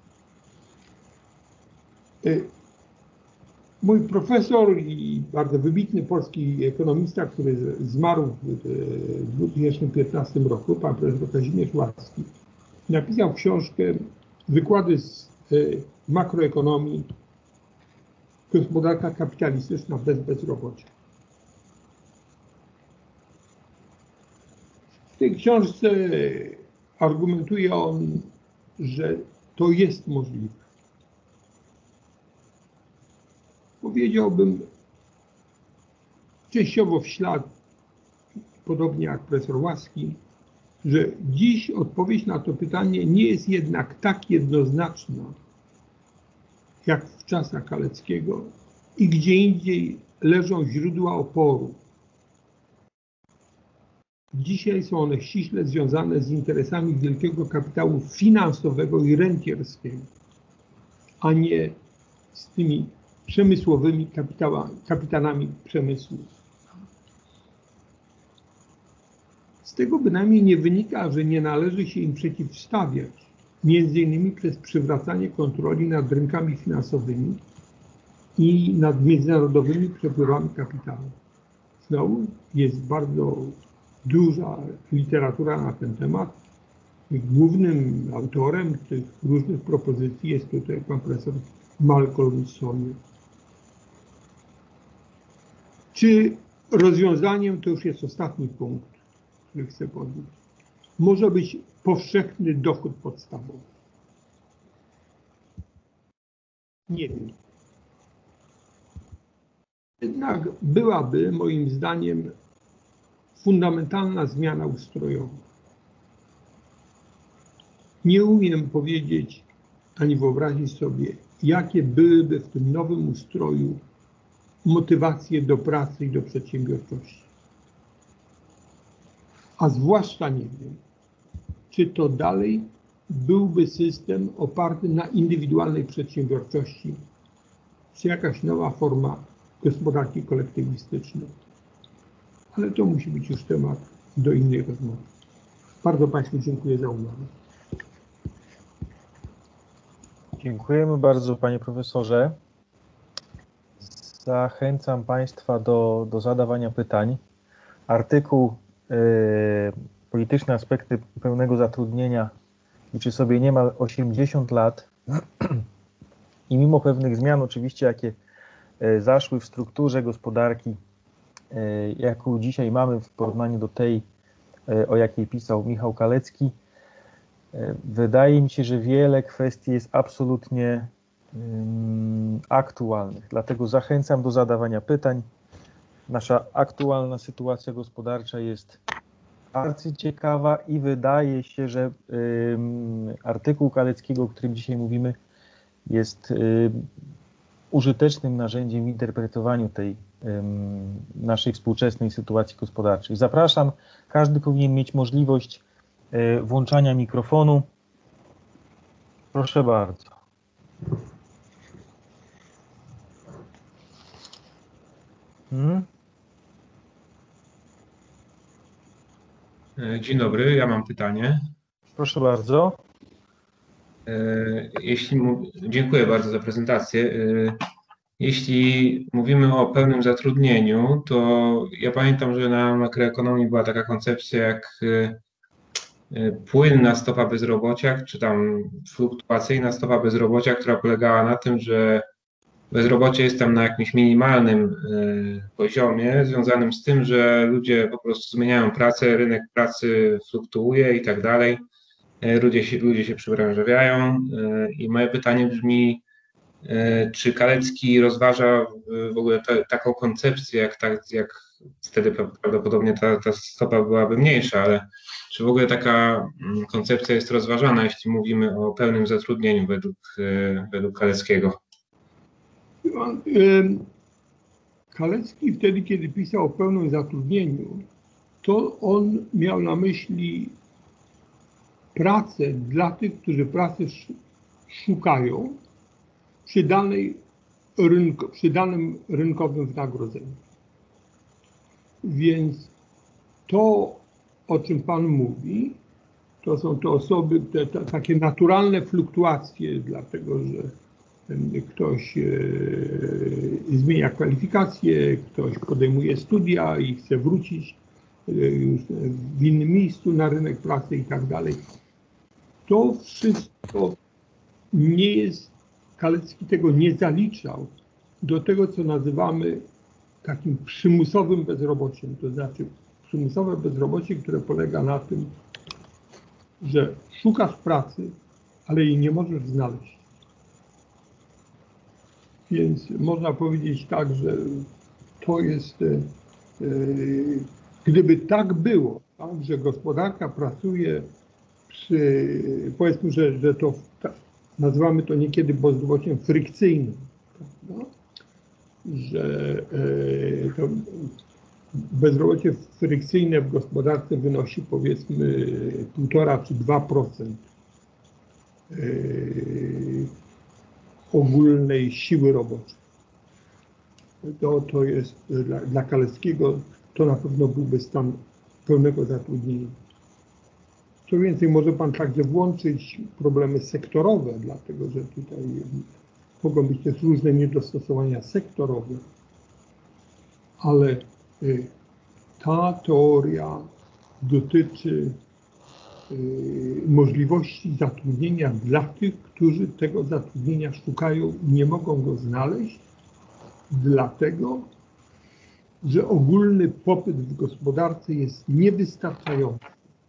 Mój profesor i bardzo wybitny polski ekonomista, który zmarł w 2015 roku, pan profesor Kazimierz Łacki, napisał książkę Wykłady z makroekonomii, gospodarka kapitalistyczna bez bezrobocia. W tej książce argumentuje on, że to jest możliwe. Powiedziałbym częściowo w ślad, podobnie jak profesor Łacki, że dziś odpowiedź na to pytanie nie jest jednak tak jednoznaczna, jak w czasach Kaleckiego i gdzie indziej leżą źródła oporu. Dzisiaj są one ściśle związane z interesami wielkiego kapitału finansowego i rentierskiego, a nie z tymi przemysłowymi kapitanami przemysłu. Z tego bynajmniej nie wynika, że nie należy się im przeciwstawiać, między innymi przez przywracanie kontroli nad rynkami finansowymi i nad międzynarodowymi przepływami kapitału. Znowu jest bardzo duża literatura na ten temat. Głównym autorem tych różnych propozycji jest tutaj pan profesor Malcolm Sawyer. Czy rozwiązaniem, to już jest ostatni punkt, który chcę podnieść, może być powszechny dochód podstawowy? Nie wiem. Jednak byłaby, moim zdaniem, fundamentalna zmiana ustrojowa. Nie umiem powiedzieć ani wyobrazić sobie, jakie byłyby w tym nowym ustroju motywacje do pracy i do przedsiębiorczości. A zwłaszcza nie wiem, czy to dalej byłby system oparty na indywidualnej przedsiębiorczości, czy jakaś nowa forma gospodarki kolektywistycznej. Ale to musi być już temat do innej rozmowy. Bardzo Państwu dziękuję za uwagę. Dziękujemy bardzo, panie profesorze. Zachęcam Państwa do zadawania pytań. Artykuł Polityczne aspekty pełnego zatrudnienia liczy sobie niemal 80 lat i mimo pewnych zmian oczywiście, jakie zaszły w strukturze gospodarki, jaką dzisiaj mamy w porównaniu do tej, o jakiej pisał Michał Kalecki, wydaje mi się, że wiele kwestii jest absolutnie aktualnych. Dlatego zachęcam do zadawania pytań. Nasza aktualna sytuacja gospodarcza jest arcyciekawa i wydaje się, że artykuł Kaleckiego, o którym dzisiaj mówimy, jest użytecznym narzędziem w interpretowaniu tej naszej współczesnej sytuacji gospodarczej. Zapraszam, każdy powinien mieć możliwość włączania mikrofonu. Proszę bardzo. Dzień dobry, ja mam pytanie. Proszę bardzo. Dziękuję bardzo za prezentację. Jeśli mówimy o pełnym zatrudnieniu, to ja pamiętam, że na makroekonomii była taka koncepcja jak płynna stopa bezrobocia, czy tam fluktuacyjna stopa bezrobocia, która polegała na tym, że bezrobocie jest tam na jakimś minimalnym poziomie, związanym z tym, że ludzie po prostu zmieniają pracę, rynek pracy fluktuuje i tak dalej. Ludzie się przebranżawiają i moje pytanie brzmi, czy Kalecki rozważa w ogóle taką koncepcję, jak wtedy prawdopodobnie ta stopa byłaby mniejsza, ale czy w ogóle taka koncepcja jest rozważana, jeśli mówimy o pełnym zatrudnieniu według Kaleckiego? Kalecki wtedy, kiedy pisał o pełnym zatrudnieniu, to on miał na myśli pracę dla tych, którzy pracy szukają przy danym rynkowym wynagrodzeniu. Więc to, o czym Pan mówi, to są te osoby, takie naturalne fluktuacje, dlatego że ktoś zmienia kwalifikacje, ktoś podejmuje studia i chce wrócić w innym miejscu na rynek pracy i tak dalej. To wszystko nie jest, Kalecki tego nie zaliczał do tego, co nazywamy takim przymusowym bezrobociem. To znaczy przymusowe bezrobocie, które polega na tym, że szukasz pracy, ale jej nie możesz znaleźć. Więc można powiedzieć tak, że to jest, gdyby tak było, tak, że gospodarka pracuje powiedzmy, że to nazywamy to niekiedy bezrobociem frykcyjnym, prawda? Że to bezrobocie frykcyjne w gospodarce wynosi powiedzmy 1,5 czy 2% ogólnej siły roboczej. To jest dla Kaleckiego to na pewno byłby stan pełnego zatrudnienia. Co więcej, może Pan także włączyć problemy sektorowe, dlatego że tutaj mogą być też różne niedostosowania sektorowe, ale ta teoria dotyczy możliwości zatrudnienia dla tych, którzy tego zatrudnienia szukają i nie mogą go znaleźć, dlatego że ogólny popyt w gospodarce jest niewystarczający.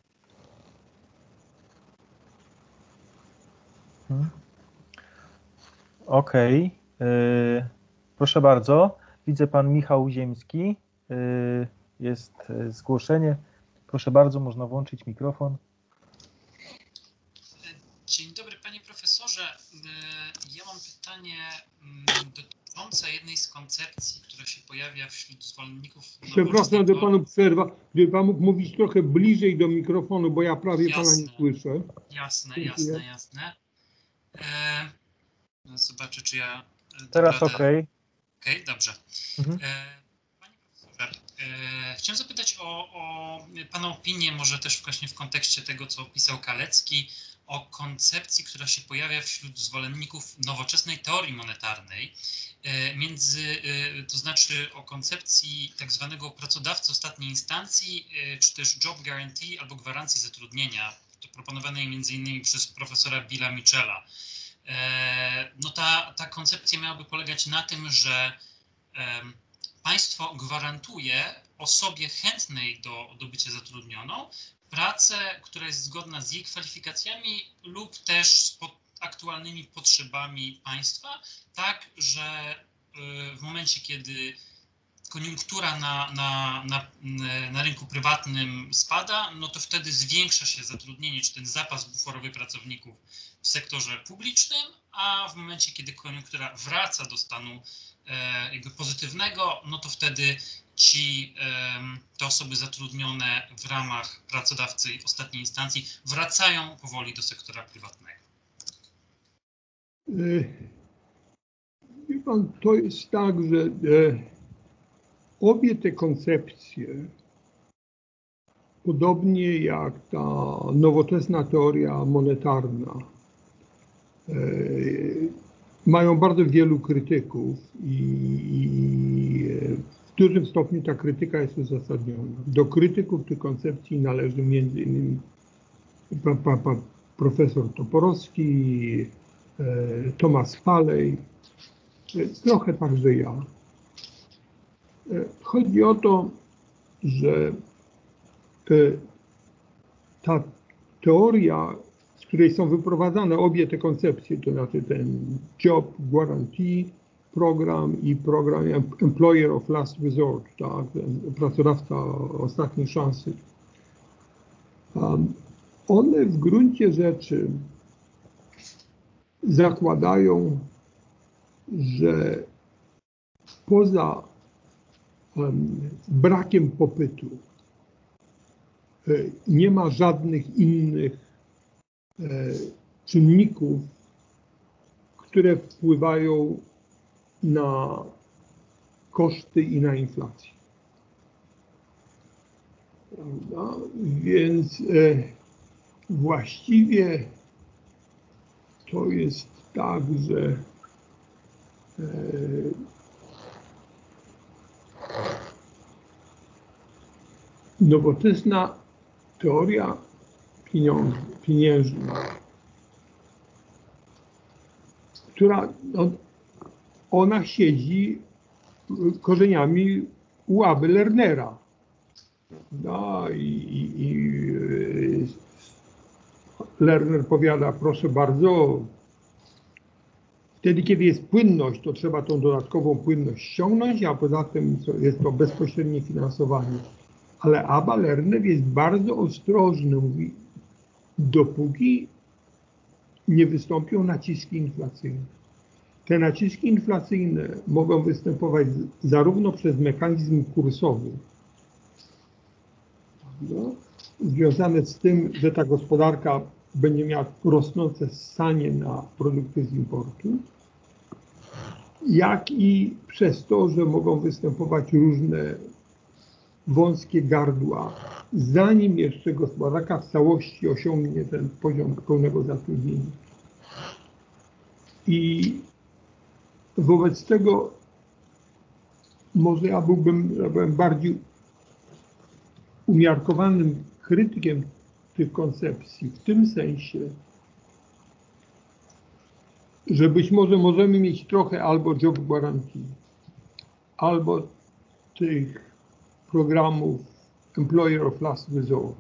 Okej. Proszę bardzo. Widzę pan Michał Ziemski. Jest zgłoszenie. Proszę bardzo, można włączyć mikrofon. Dzień dobry panie profesorze. Ja mam pytanie dotyczące jednej z koncepcji, która się pojawia wśród zwolenników. Przepraszam, że panu przerwa. Gdyby pan mógł mówić trochę bliżej do mikrofonu, bo ja prawie pana nie słyszę. Jasne. Zobaczę, czy ja... Teraz okej. Okej, dobrze. Panie profesorze, chciałem zapytać o pana opinię, może też właśnie w kontekście tego, co opisał Kalecki, o koncepcji, która się pojawia wśród zwolenników nowoczesnej teorii monetarnej, to znaczy o koncepcji tak zwanego pracodawcy ostatniej instancji, czy też job guarantee albo gwarancji zatrudnienia, proponowanej między innymi przez profesora Billa Michela. No ta koncepcja miałaby polegać na tym, że państwo gwarantuje osobie chętnej do bycia zatrudnioną pracę, która jest zgodna z jej kwalifikacjami lub też z aktualnymi potrzebami państwa, tak, że w momencie, kiedy koniunktura na rynku prywatnym spada, no to wtedy zwiększa się zatrudnienie, czy ten zapas buforowy pracowników w sektorze publicznym, a w momencie, kiedy koniunktura wraca do stanu jakby pozytywnego, no to wtedy te osoby zatrudnione w ramach pracodawcy ostatniej instancji wracają powoli do sektora prywatnego. Wie pan, to jest tak, że obie te koncepcje, podobnie jak ta nowoczesna teoria monetarna, mają bardzo wielu krytyków i w dużym stopniu ta krytyka jest uzasadniona. Do krytyków tych koncepcji należy m.in. profesor Toporowski, Tomasz Falej, trochę także ja. Chodzi o to, że ta teoria, z której są wyprowadzane obie te koncepcje, to znaczy ten Job Guarantee program i program Employer of Last Resort, tak, pracodawca ostatniej szansy, one w gruncie rzeczy zakładają, że poza brakiem popytu nie ma żadnych innych czynników, które wpływają na koszty i na inflację. Prawda? Więc właściwie to jest tak, że nowoczesna teoria pieniężna, która ona siedzi korzeniami u Aby Lernera. No i Lerner powiada, proszę bardzo, wtedy, kiedy jest płynność, to trzeba tą dodatkową płynność ściągnąć, a poza tym jest to bezpośrednie finansowanie. Ale Aba Lerner jest bardzo ostrożny, mówi, dopóki nie wystąpią naciski inflacyjne. Te naciski inflacyjne mogą występować zarówno przez mechanizm kursowy, związane z tym, że ta gospodarka będzie miała rosnące ssanie na produkty z importu, jak i przez to, że mogą występować różne wąskie gardła, zanim jeszcze gospodarka w całości osiągnie ten poziom pełnego zatrudnienia. I wobec tego może ja byłem bardziej umiarkowanym krytykiem tych koncepcji, w tym sensie, że być może możemy mieć trochę albo job guarantee, albo tych programów Employer of Last Resort.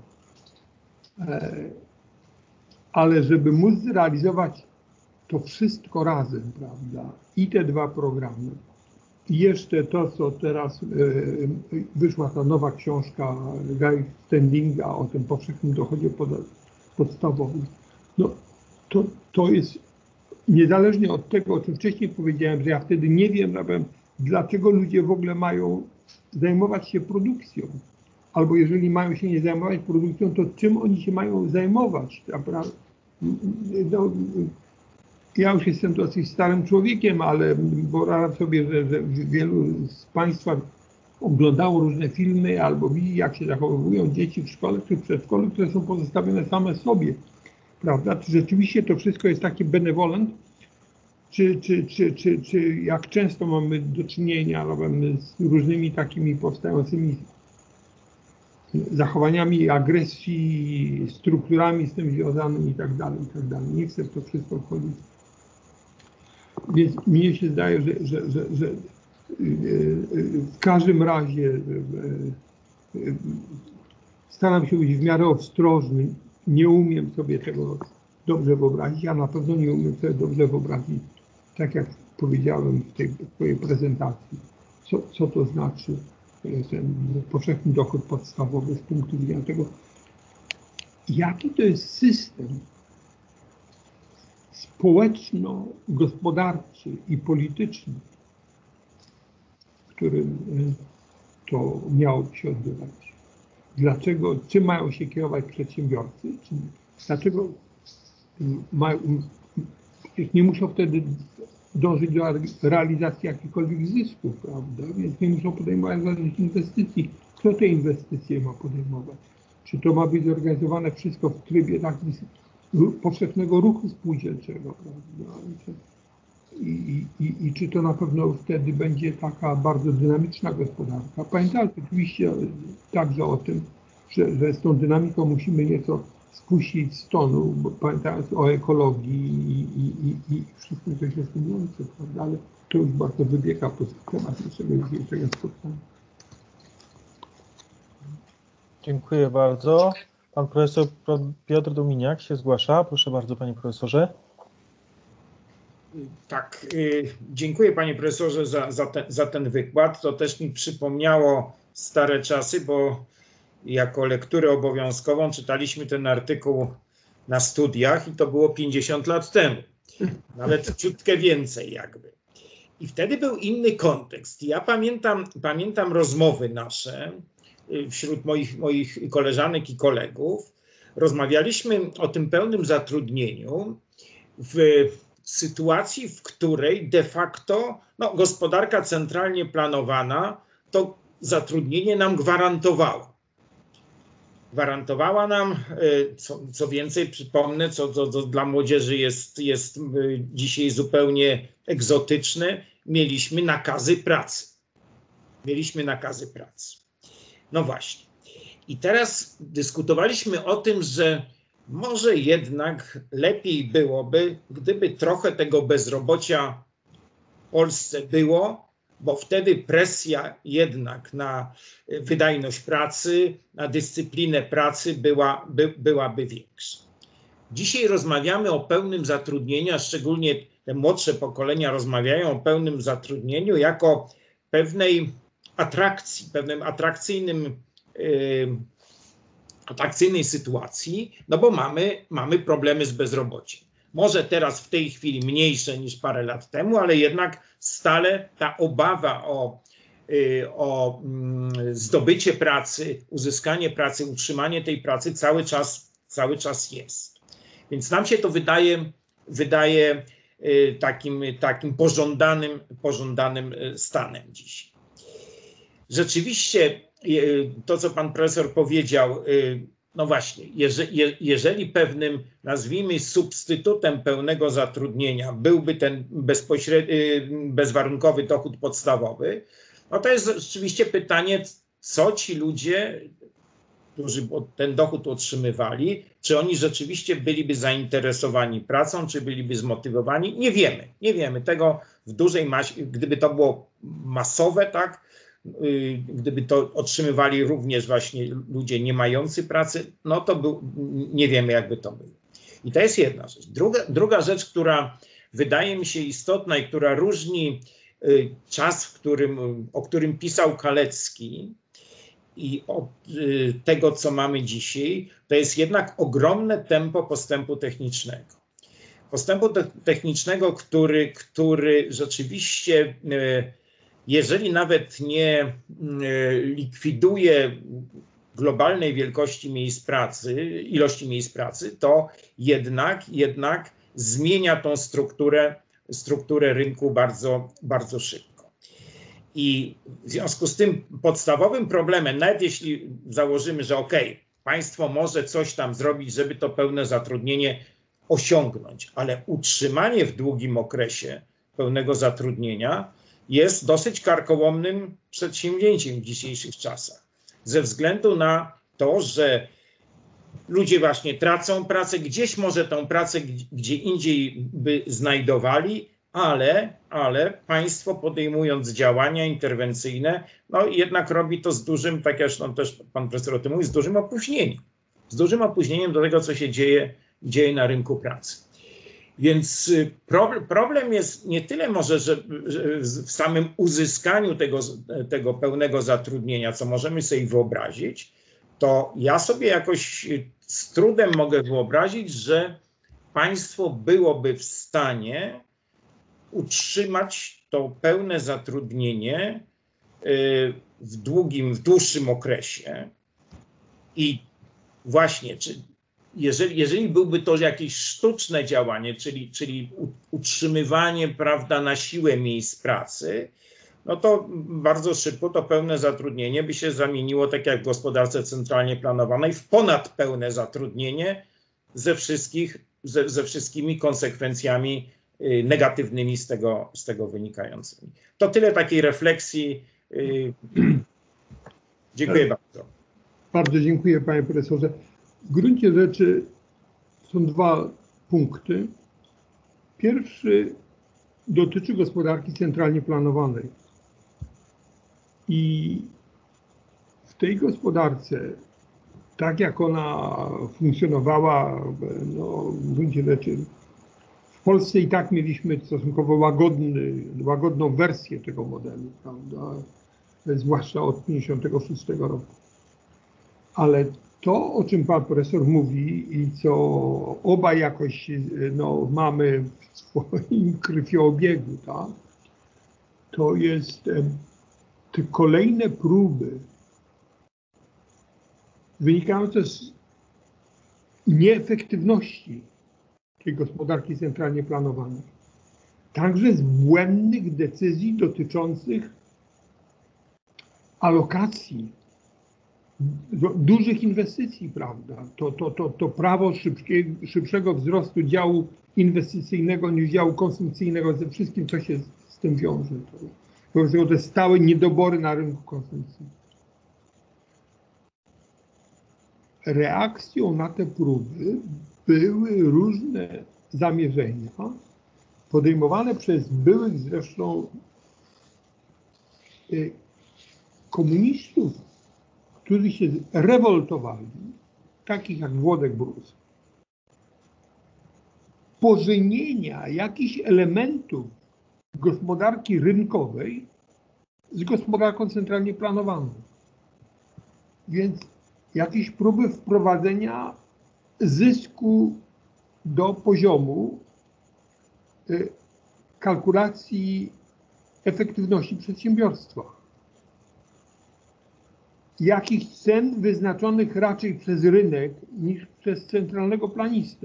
Ale żeby móc zrealizować to wszystko razem, prawda, i te dwa programy, i jeszcze to, co teraz wyszła ta nowa książka Guy Standinga o tym powszechnym dochodzie podstawowym, no to jest niezależnie od tego, o czym wcześniej powiedziałem, że ja wtedy nie wiem, dlaczego ludzie w ogóle mają zajmować się produkcją. Albo jeżeli mają się nie zajmować produkcją, to czym oni się mają zajmować? No, ja już jestem dosyć starym człowiekiem, ale wyobrażam sobie, że wielu z Państwa oglądało różne filmy albo widzi, jak się zachowują dzieci w szkole czy w przedszkolu, które są pozostawione same sobie. Prawda? Czy rzeczywiście to wszystko jest taki benevolent? Czy jak często mamy do czynienia z różnymi takimi powstającymi zachowaniami agresji, strukturami z tym związanymi i tak dalej, i tak dalej. Nie chcę w to wszystko wchodzić. Więc mnie się zdaje, że w każdym razie staram się być w miarę ostrożny. Nie umiem sobie tego dobrze wyobrazić, a na pewno nie umiem sobie dobrze wyobrazić, tak jak powiedziałem w tej swojej prezentacji, co to znaczy ten powszechny dochód podstawowy z punktu widzenia tego, jaki to jest system społeczno-gospodarczy i polityczny, w którym to miałoby się odbywać. Dlaczego, czym mają się kierować przedsiębiorcy? Dlaczego nie muszą wtedy dążyć do realizacji jakichkolwiek zysków, prawda? Więc nie muszą podejmować żadnych inwestycji. Kto te inwestycje ma podejmować? Czy to ma być zorganizowane wszystko w trybie takim powszechnego ruchu spółdzielczego, prawda? I czy to na pewno wtedy będzie taka bardzo dynamiczna gospodarka? Pamiętajcie oczywiście także o tym, że z tą dynamiką musimy nieco spuścić z tonu, bo pamiętając o ekologii i wszystkim, co się z tym łączy, prawda? Ale to już bardzo wybiega poza temat naszego dzisiejszego spotkania. Dziękuję bardzo. Pan profesor Piotr Dominiak się zgłasza. Proszę bardzo, panie profesorze. Tak, dziękuję panie profesorze za ten wykład. To też mi przypomniało stare czasy, bo jako lekturę obowiązkową czytaliśmy ten artykuł na studiach i to było 50 lat temu, nawet ciutkę więcej jakby. I wtedy był inny kontekst. Ja pamiętam rozmowy nasze wśród moich koleżanek i kolegów. Rozmawialiśmy o tym pełnym zatrudnieniu w sytuacji, w której de facto gospodarka centralnie planowana to zatrudnienie nam gwarantowała. Gwarantowała nam, co więcej, przypomnę, co dla młodzieży jest dzisiaj zupełnie egzotyczne, mieliśmy nakazy pracy. Mieliśmy nakazy pracy. No właśnie. I teraz dyskutowaliśmy o tym, że może jednak lepiej byłoby, gdyby trochę tego bezrobocia w Polsce było, bo wtedy presja jednak na wydajność pracy, na dyscyplinę pracy byłaby większa. Dzisiaj rozmawiamy o pełnym zatrudnieniu, a szczególnie te młodsze pokolenia rozmawiają o pełnym zatrudnieniu jako pewnej atrakcji, pewnym atrakcyjnej sytuacji, no bo mamy problemy z bezrobociem. Może teraz w tej chwili mniejsze niż parę lat temu, ale jednak stale ta obawa o zdobycie pracy, uzyskanie pracy, utrzymanie tej pracy cały czas jest. Więc nam się to wydaje takim pożądanym stanem dzisiaj. Rzeczywiście to, co pan profesor powiedział, no właśnie, jeżeli pewnym, nazwijmy, substytutem pełnego zatrudnienia byłby ten bezwarunkowy dochód podstawowy, no to jest rzeczywiście pytanie, co ci ludzie, którzy ten dochód otrzymywali, czy oni rzeczywiście byliby zainteresowani pracą, czy byliby zmotywowani? Nie wiemy tego w dużej masie, gdyby to było masowe, tak, gdyby to otrzymywali również właśnie ludzie nie mający pracy, no to nie wiemy, jakby to było. I to jest jedna rzecz. Druga rzecz, która wydaje mi się istotna i która różni czas, o którym pisał Kalecki i od tego, co mamy dzisiaj, to jest jednak ogromne tempo postępu technicznego. Postępu technicznego, który rzeczywiście, jeżeli nawet nie likwiduje globalnej wielkości miejsc pracy, ilości miejsc pracy, to jednak zmienia tą strukturę rynku bardzo, bardzo szybko. I w związku z tym podstawowym problemem, nawet jeśli założymy, że państwo może coś tam zrobić, żeby to pełne zatrudnienie osiągnąć, ale utrzymanie w długim okresie pełnego zatrudnienia jest dosyć karkołomnym przedsięwzięciem w dzisiejszych czasach. Ze względu na to, że ludzie właśnie tracą pracę, gdzieś może tą pracę gdzie indziej by znajdowali, ale państwo podejmując działania interwencyjne, no jednak robi to z dużym, tak jak też pan profesor o tym mówi, z dużym opóźnieniem. Z dużym opóźnieniem do tego, co się dzieje na rynku pracy. Więc problem jest nie tyle może, że w samym uzyskaniu tego pełnego zatrudnienia, co możemy sobie wyobrazić, to ja sobie jakoś z trudem mogę wyobrazić, że państwo byłoby w stanie utrzymać to pełne zatrudnienie w dłuższym okresie. I właśnie, jeżeli byłby to jakieś sztuczne działanie, czyli utrzymywanie, prawda, na siłę miejsc pracy, no to bardzo szybko to pełne zatrudnienie by się zamieniło, tak jak w gospodarce centralnie planowanej, w ponadpełne zatrudnienie ze wszystkimi konsekwencjami negatywnymi z tego wynikającymi. To tyle takiej refleksji. Dziękuję bardzo. Bardzo dziękuję, panie profesorze. W gruncie rzeczy są dwa punkty. Pierwszy dotyczy gospodarki centralnie planowanej. I w tej gospodarce, tak jak ona funkcjonowała, no, w gruncie rzeczy w Polsce i tak mieliśmy stosunkowo łagodną wersję tego modelu, prawda? Zwłaszcza od 1956 roku. Ale to, o czym pan profesor mówi i co obaj jakoś no, mamy w swoim krwiobiegu, tak? To jest te kolejne próby wynikające z nieefektywności tej gospodarki centralnie planowanej. Także z błędnych decyzji dotyczących alokacji dużych inwestycji, prawda? To prawo szybszego wzrostu działu inwestycyjnego niż działu konsumpcyjnego, ze wszystkim, co się z tym wiąże. To te stałe niedobory na rynku konsumpcyjnym. Reakcją na te próby były różne zamierzenia podejmowane przez byłych zresztą komunistów, którzy się rewoltowali, takich jak Włodek Brus, pożenienia jakichś elementów gospodarki rynkowej z gospodarką centralnie planowaną. Więc jakieś próby wprowadzenia zysku do poziomu kalkulacji efektywności przedsiębiorstwa. Jakichś cen wyznaczonych raczej przez rynek niż przez centralnego planistę.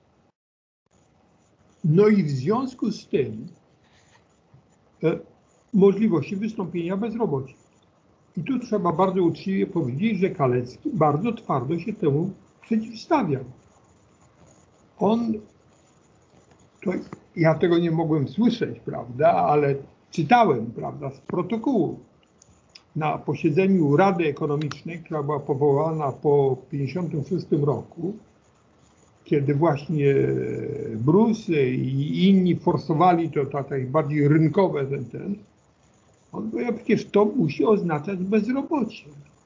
No i w związku z tym możliwości wystąpienia bezrobocia. I tu trzeba bardzo uczciwie powiedzieć, że Kalecki bardzo twardo się temu przeciwstawiał. Ja tego nie mogłem słyszeć, prawda, ale czytałem, prawda, z protokołu na posiedzeniu Rady Ekonomicznej, która była powołana po 1956 roku, kiedy właśnie Brus i inni forsowali to tak bardziej rynkowe On powiedział, przecież to musi oznaczać bezrobocie.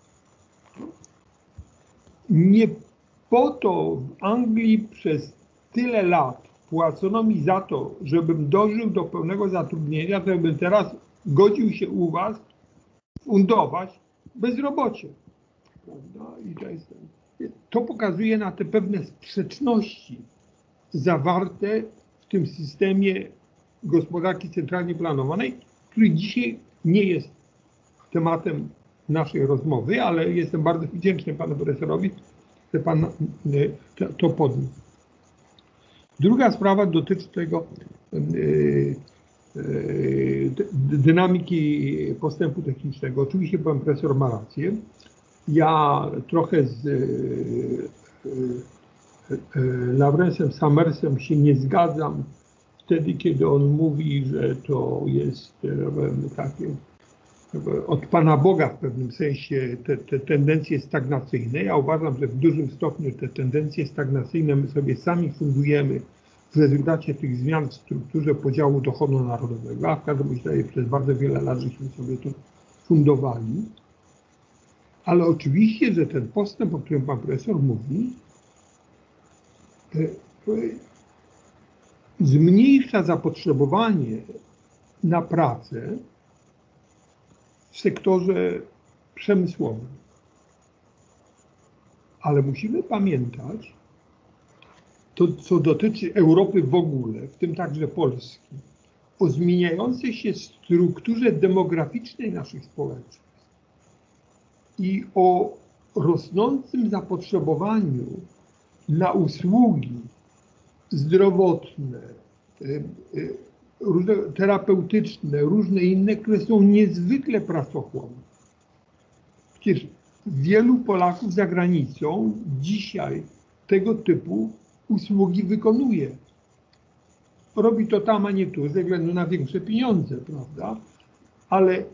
Nie po to w Anglii przez tyle lat płacono mi za to, żebym dożył do pełnego zatrudnienia, żebym teraz godził się u was fundować bezrobocie. Prawda? I to pokazuje na te pewne sprzeczności zawarte w tym systemie gospodarki centralnie planowanej, który dzisiaj nie jest tematem naszej rozmowy, ale jestem bardzo wdzięczny panu profesorowi, że pan to podniósł. Druga sprawa dotyczy tego dynamiki postępu technicznego. Oczywiście pan profesor ma rację. Ja trochę z Lawrencem Summersem się nie zgadzam wtedy, kiedy on mówi, że to jest takie od Pana Boga w pewnym sensie te tendencje stagnacyjne. Ja uważam, że w dużym stopniu te tendencje stagnacyjne my sobie sami fundujemy w rezultacie tych zmian w strukturze podziału dochodu narodowego, a w każdym razie przez bardzo wiele lat żeśmy sobie to fundowali. Ale oczywiście, że ten postęp, o którym pan profesor mówi, zmniejsza zapotrzebowanie na pracę w sektorze przemysłowym. Ale musimy pamiętać, to co dotyczy Europy w ogóle, w tym także Polski, o zmieniającej się strukturze demograficznej naszych społeczeństw i o rosnącym zapotrzebowaniu na usługi zdrowotne, różne terapeutyczne, różne inne, które są niezwykle pracochłonne. Przecież wielu Polaków za granicą dzisiaj tego typu usługi wykonuje. Robi to tam, a nie tu, ze względu na większe pieniądze, prawda? Ale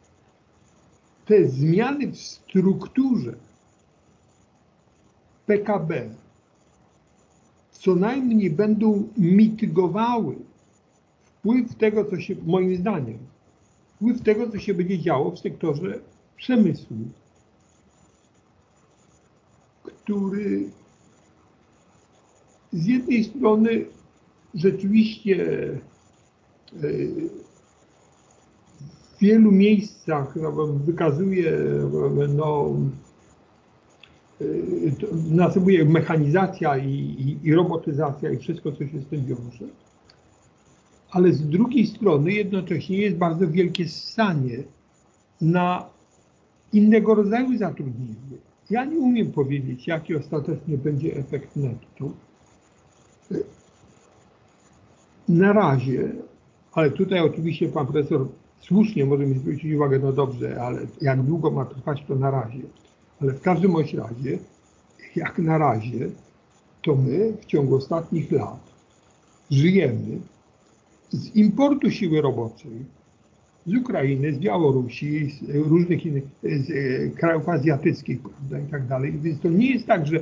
te zmiany w strukturze PKB co najmniej będą mitygowały wpływ tego, co się, moim zdaniem, wpływ tego, co się będzie działo w sektorze przemysłu, który z jednej strony rzeczywiście w wielu miejscach wykazuje, następuje mechanizacja i robotyzacja i wszystko, co się z tym wiąże, ale z drugiej strony jednocześnie jest bardzo wielkie ssanie na innego rodzaju zatrudnienie. Ja nie umiem powiedzieć, jaki ostatecznie będzie efekt netto. Na razie, ale tutaj oczywiście pan profesor słusznie może mi zwrócić uwagę, no dobrze, ale jak długo ma trwać, to na razie. Ale w każdym bądź razie, jak na razie, to my w ciągu ostatnich lat żyjemy z importu siły roboczej z Ukrainy, z Białorusi, z różnych innych z krajów azjatyckich, prawda, i tak dalej. Więc to nie jest tak, że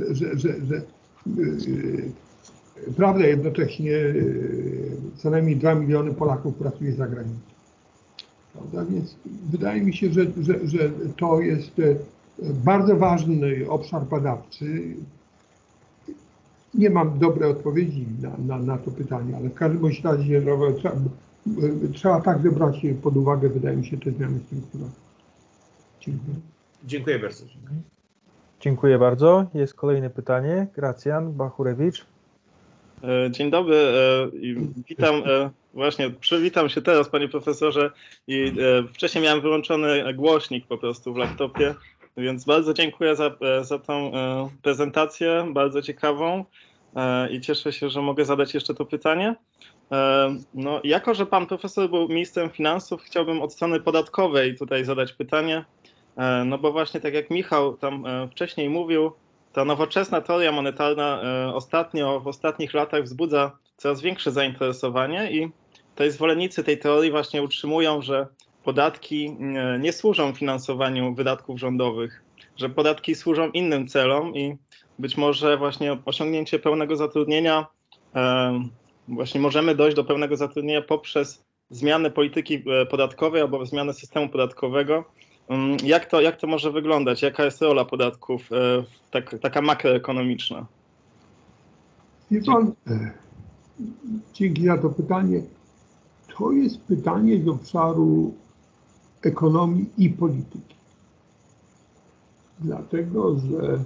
prawda, jednocześnie co najmniej 2 miliony Polaków pracuje za granicą. Prawda? Więc wydaje mi się, że to jest bardzo ważny obszar badawczy. Nie mam dobrej odpowiedzi na to pytanie, ale w każdym razie trzeba także brać pod uwagę, wydaje mi się, te zmiany strukturalne. Dziękuję. Dziękuję bardzo. Dziękuję bardzo. Jest kolejne pytanie. Gracjan Bachurewicz. Dzień dobry i witam. Właśnie przywitam się teraz, panie profesorze, i wcześniej miałem wyłączony głośnik po prostu w laptopie, więc bardzo dziękuję za tą prezentację, bardzo ciekawą i cieszę się, że mogę zadać jeszcze to pytanie. No, jako że pan profesor był ministrem finansów, chciałbym od strony podatkowej tutaj zadać pytanie, no bo właśnie tak jak Michał tam wcześniej mówił, ta nowoczesna teoria monetarna w ostatnich latach wzbudza coraz większe zainteresowanie i tutaj zwolennicy tej teorii właśnie utrzymują, że podatki nie służą finansowaniu wydatków rządowych, że podatki służą innym celom i być może właśnie osiągnięcie pełnego zatrudnienia, właśnie możemy dojść do pełnego zatrudnienia poprzez zmiany polityki podatkowej albo zmiany systemu podatkowego. Jak to może wyglądać? Jaka jest rola podatków, taka makroekonomiczna? Wie pan, dzięki za to pytanie. To jest pytanie z obszaru ekonomii i polityki. Dlatego, że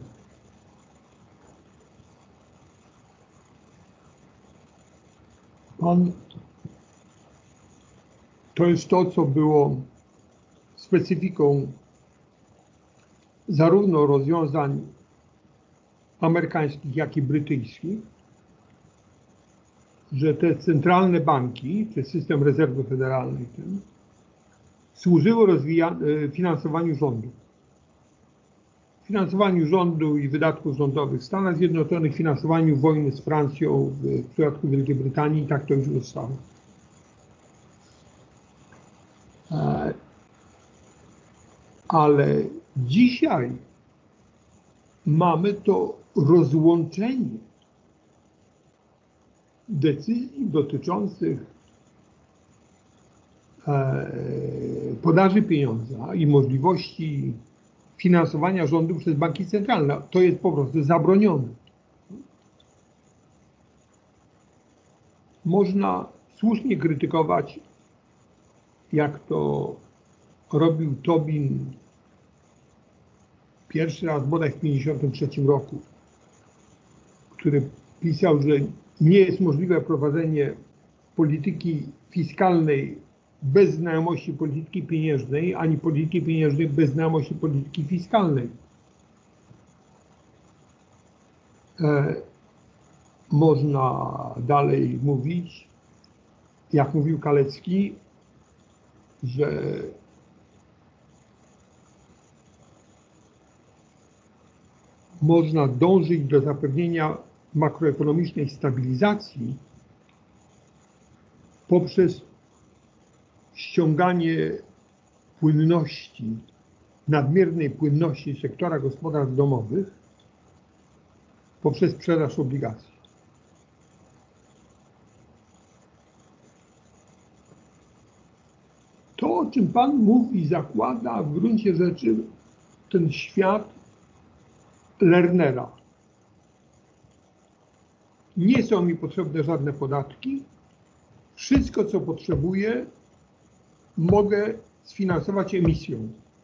to jest to, co było specyfiką zarówno rozwiązań amerykańskich, jak i brytyjskich, że te centralne banki, czy system rezerwy federalnej, służyły finansowaniu rządu. Finansowaniu rządu i wydatków rządowych w Stanach Zjednoczonych, finansowaniu wojny z Francją w przypadku Wielkiej Brytanii, tak to już zostało. Ale dzisiaj mamy to rozłączenie decyzji dotyczących podaży pieniądza i możliwości finansowania rządu przez banki centralne. To jest po prostu zabronione. Można słusznie krytykować, jak to robił Tobin pierwszy raz bodaj w 1953 roku, który pisał, że nie jest możliwe prowadzenie polityki fiskalnej bez znajomości polityki pieniężnej, ani polityki pieniężnej bez znajomości polityki fiskalnej. Można dalej mówić, jak mówił Kalecki, że można dążyć do zapewnienia makroekonomicznej stabilizacji poprzez ściąganie płynności, nadmiernej płynności sektora gospodarstw domowych poprzez sprzedaż obligacji. To, o czym Pan mówi, zakłada w gruncie rzeczy ten świat Lernera. Nie są mi potrzebne żadne podatki. Wszystko, co potrzebuję, mogę sfinansować emisją.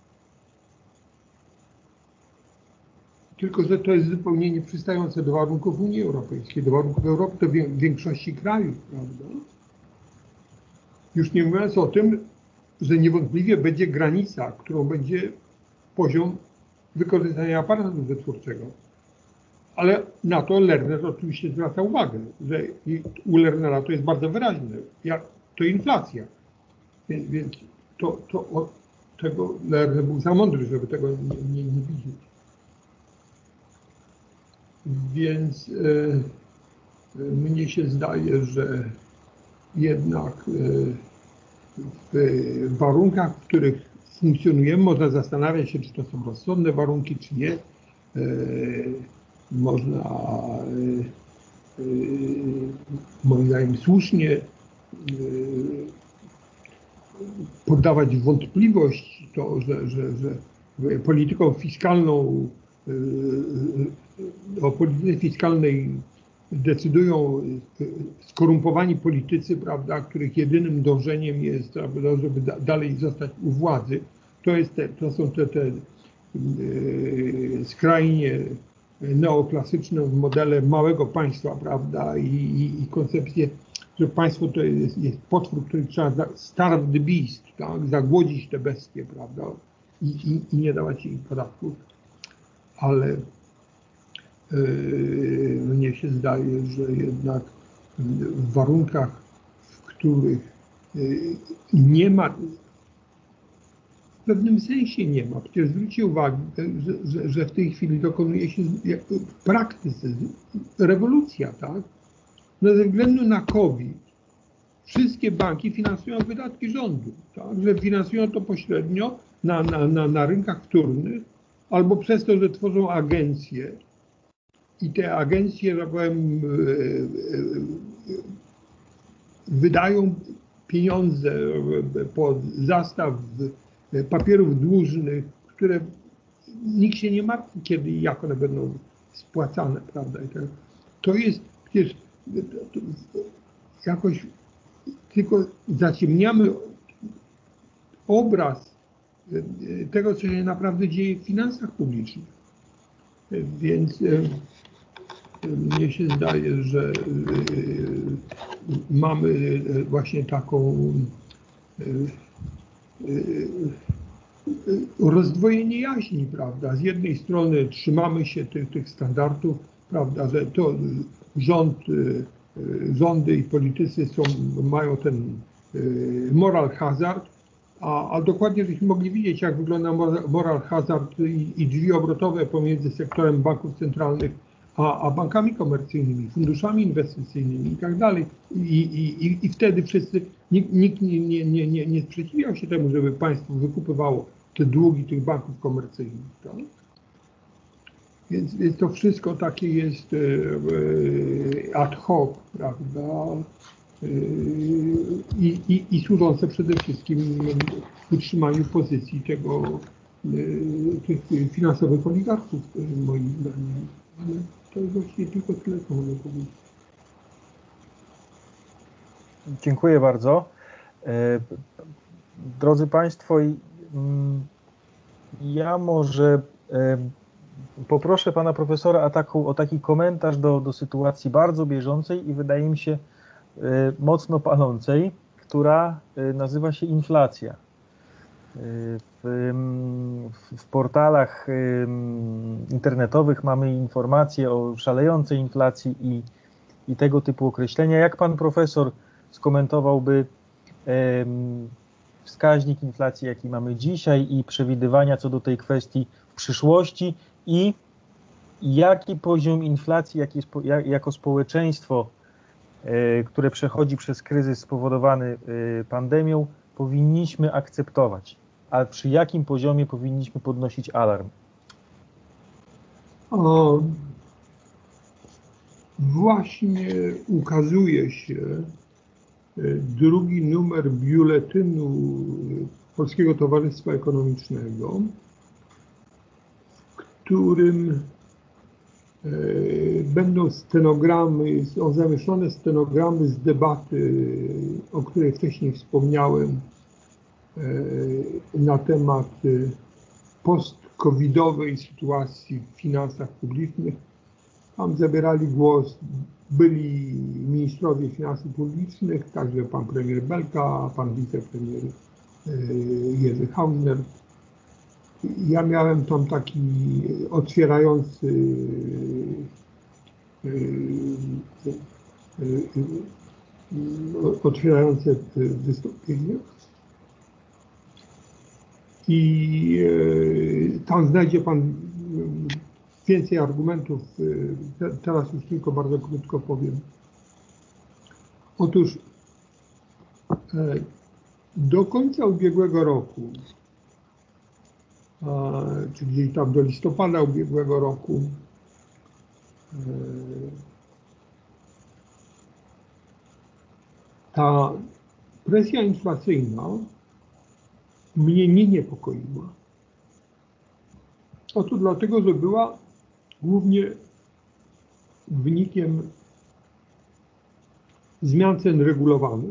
Tylko że to jest zupełnie nieprzystające do warunków Unii Europejskiej, do warunków Europy, to w większości krajów, prawda? Już nie mówiąc o tym, że niewątpliwie będzie granica, którą będzie poziom wykorzystania aparatu wytwórczego. Ale na to Lerner oczywiście zwraca uwagę, że u Lernera to jest bardzo wyraźne, to inflacja. Więc tego Lerner był za mądry, żeby tego nie widzieć. Więc mnie się zdaje, że jednak w warunkach, w których funkcjonujemy, można zastanawiać się, czy to są rozsądne warunki, czy nie. Można moim zdaniem słusznie poddawać w wątpliwość to, że polityką fiskalną, o polityce fiskalnej decydują skorumpowani politycy, prawda, których jedynym dążeniem jest, prawda, żeby dalej zostać u władzy. To są te skrajnie neoklasyczne modele małego państwa, prawda, i koncepcje, że państwo to jest potwór, który trzeba starve the beast, tak, zagłodzić te bestie, prawda, i nie dawać im podatków. Ale mnie się zdaje, że jednak w warunkach, w których nie ma, w pewnym sensie nie ma. Przecież zwróćcie uwagę, że w tej chwili dokonuje się w praktyce rewolucja, tak? No ze względu na COVID wszystkie banki finansują wydatki rządu, tak? Że finansują to pośrednio na rynkach wtórnych albo przez to, że tworzą agencje i te agencje, że powiem, wydają pieniądze pod zastaw papierów dłużnych, które nikt się nie martwi, kiedy i jak one będą spłacane, prawda? I to jest przecież jakoś tylko zaciemniamy obraz tego, co się naprawdę dzieje w finansach publicznych. Więc mnie się zdaje, że mamy właśnie taką rozdwojenie jaźni, prawda? Z jednej strony trzymamy się tych standardów, prawda, że to rządy i politycy mają ten moral hazard, a dokładnie żeśmy mogli widzieć, jak wygląda moral hazard i drzwi obrotowe pomiędzy sektorem banków centralnych a bankami komercyjnymi, funduszami inwestycyjnymi i tak dalej. I wtedy wszyscy, nikt nie sprzeciwiał się temu, żeby państwo wykupywało te długi tych banków komercyjnych. Tak? Więc to wszystko takie jest ad hoc, prawda? I służące przede wszystkim utrzymaniu pozycji tych finansowych oligarchów, moim zdaniem. Ale to jest właściwie tylko tyle, co mogę powiedzieć. Dziękuję bardzo. Drodzy Państwo, ja może poproszę Pana Profesora o taki komentarz do sytuacji bardzo bieżącej i wydaje mi się mocno palącej, która nazywa się inflacja. W portalach internetowych mamy informacje o szalejącej inflacji i tego typu określenia. Jak Pan Profesor skomentowałby wskaźnik inflacji, jaki mamy dzisiaj i przewidywania co do tej kwestii w przyszłości i jaki poziom inflacji jako społeczeństwo, które przechodzi przez kryzys spowodowany pandemią, powinniśmy akceptować, a przy jakim poziomie powinniśmy podnosić alarm? Właśnie ukazuje się drugi numer biuletynu Polskiego Towarzystwa Ekonomicznego, w którym będą stenogramy, są zamieszczone stenogramy z debaty, o której wcześniej wspomniałem, na temat post-covidowej sytuacji w finansach publicznych. Tam zabierali głos byli ministrowie finansów publicznych, także pan premier Belka, pan wicepremier Jerzy Hausner. Ja miałem tam taki otwierające wystąpienie. I tam znajdzie pan więcej argumentów. Teraz już tylko bardzo krótko powiem. Otóż do końca ubiegłego roku, czy gdzieś tam do listopada ubiegłego roku, ta presja inflacyjna mnie nie niepokoiła. Otóż dlatego, że była głównie wynikiem zmian cen regulowanych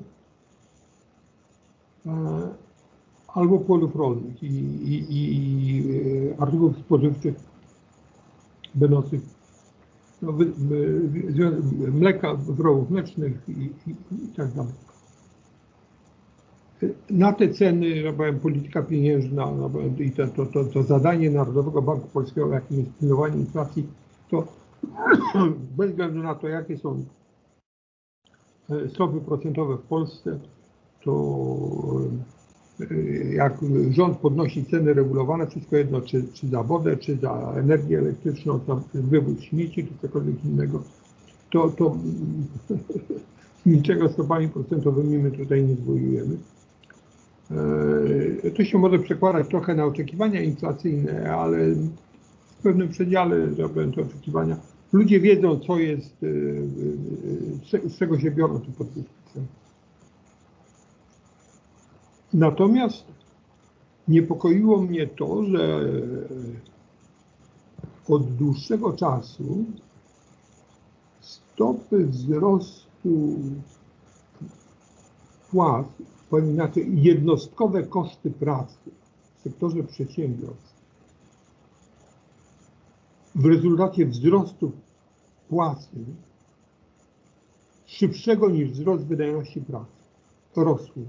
albo płodów rolnych i artykułów spożywczych będących mleka, wyrobów mlecznych i tak dalej. Na te ceny, że powiem, polityka pieniężna i to zadanie Narodowego Banku Polskiego, jakim jest pilnowanie inflacji, to bez względu na to, jakie są stopy procentowe w Polsce, to jak rząd podnosi ceny regulowane, wszystko jedno, czy za wodę, czy za energię elektryczną, czy wywóz śmieci, czy cokolwiek innego, to niczego stopami procentowymi my tutaj nie zwojujemy. To się może przekładać trochę na oczekiwania inflacyjne, ale w pewnym przedziale, że te oczekiwania. Ludzie wiedzą, co jest, z czego się biorą te podwyżki cen. Natomiast niepokoiło mnie to, że od dłuższego czasu stopy wzrostu płac, powiem inaczej, jednostkowe koszty pracy w sektorze przedsiębiorstw w rezultacie wzrostu płacy szybszego niż wzrost wydajności pracy rosły.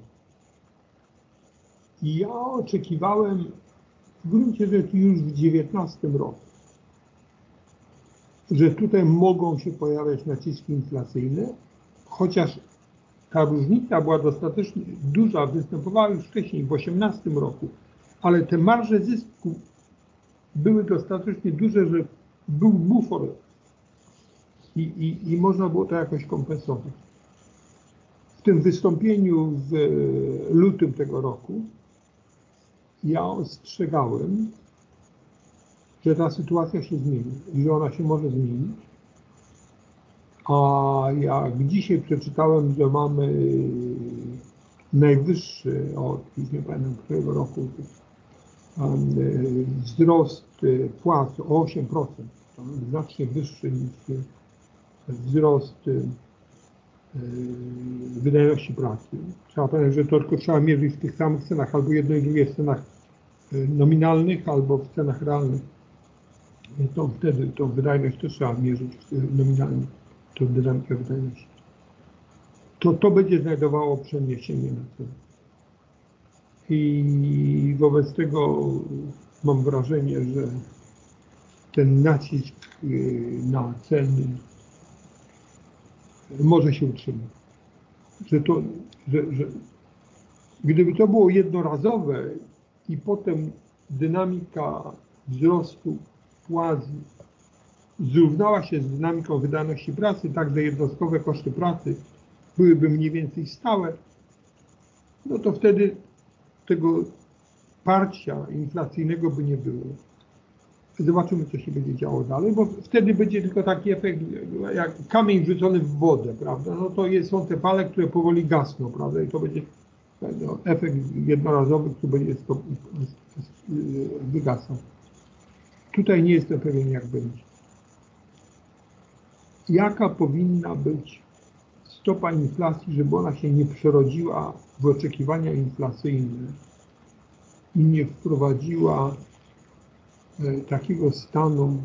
I ja oczekiwałem w gruncie rzeczy już w 2019 roku, że tutaj mogą się pojawiać naciski inflacyjne, chociaż ta różnica była dostatecznie duża, występowała już wcześniej, w 2018 roku, ale te marże zysku były dostatecznie duże, że był bufor i można było to jakoś kompensować. W tym wystąpieniu w lutym tego roku ja ostrzegałem, że ta sytuacja się zmieni i że ona się może zmienić. A jak dzisiaj przeczytałem, że mamy najwyższy od, już nie pamiętam którego roku, wzrost płac o 8%, to znacznie wyższy niż wzrost wydajności pracy. Trzeba pamiętać, że to tylko trzeba mierzyć w tych samych cenach, albo jednej i drugiej w cenach nominalnych, albo w cenach realnych. To wtedy tą wydajność też trzeba mierzyć nominalnie, tą dynamikę wydajności. To będzie znajdowało przeniesienie na cenę. I wobec tego mam wrażenie, że ten nacisk na ceny może się utrzymać. Że gdyby to było jednorazowe i potem dynamika wzrostu płac zrównała się z dynamiką wydajności pracy, tak że jednostkowe koszty pracy byłyby mniej więcej stałe, no to wtedy tego parcia inflacyjnego by nie było. Zobaczymy, co się będzie działo dalej, bo wtedy będzie tylko taki efekt, jak kamień wrzucony w wodę, prawda? No to są te fale, które powoli gasną, prawda? I to będzie efekt jednorazowy, który będzie wygasał. Tutaj nie jestem pewien, jak będzie. Jaka powinna być stopa inflacji, żeby ona się nie przerodziła w oczekiwania inflacyjne i nie wprowadziła takiego stanu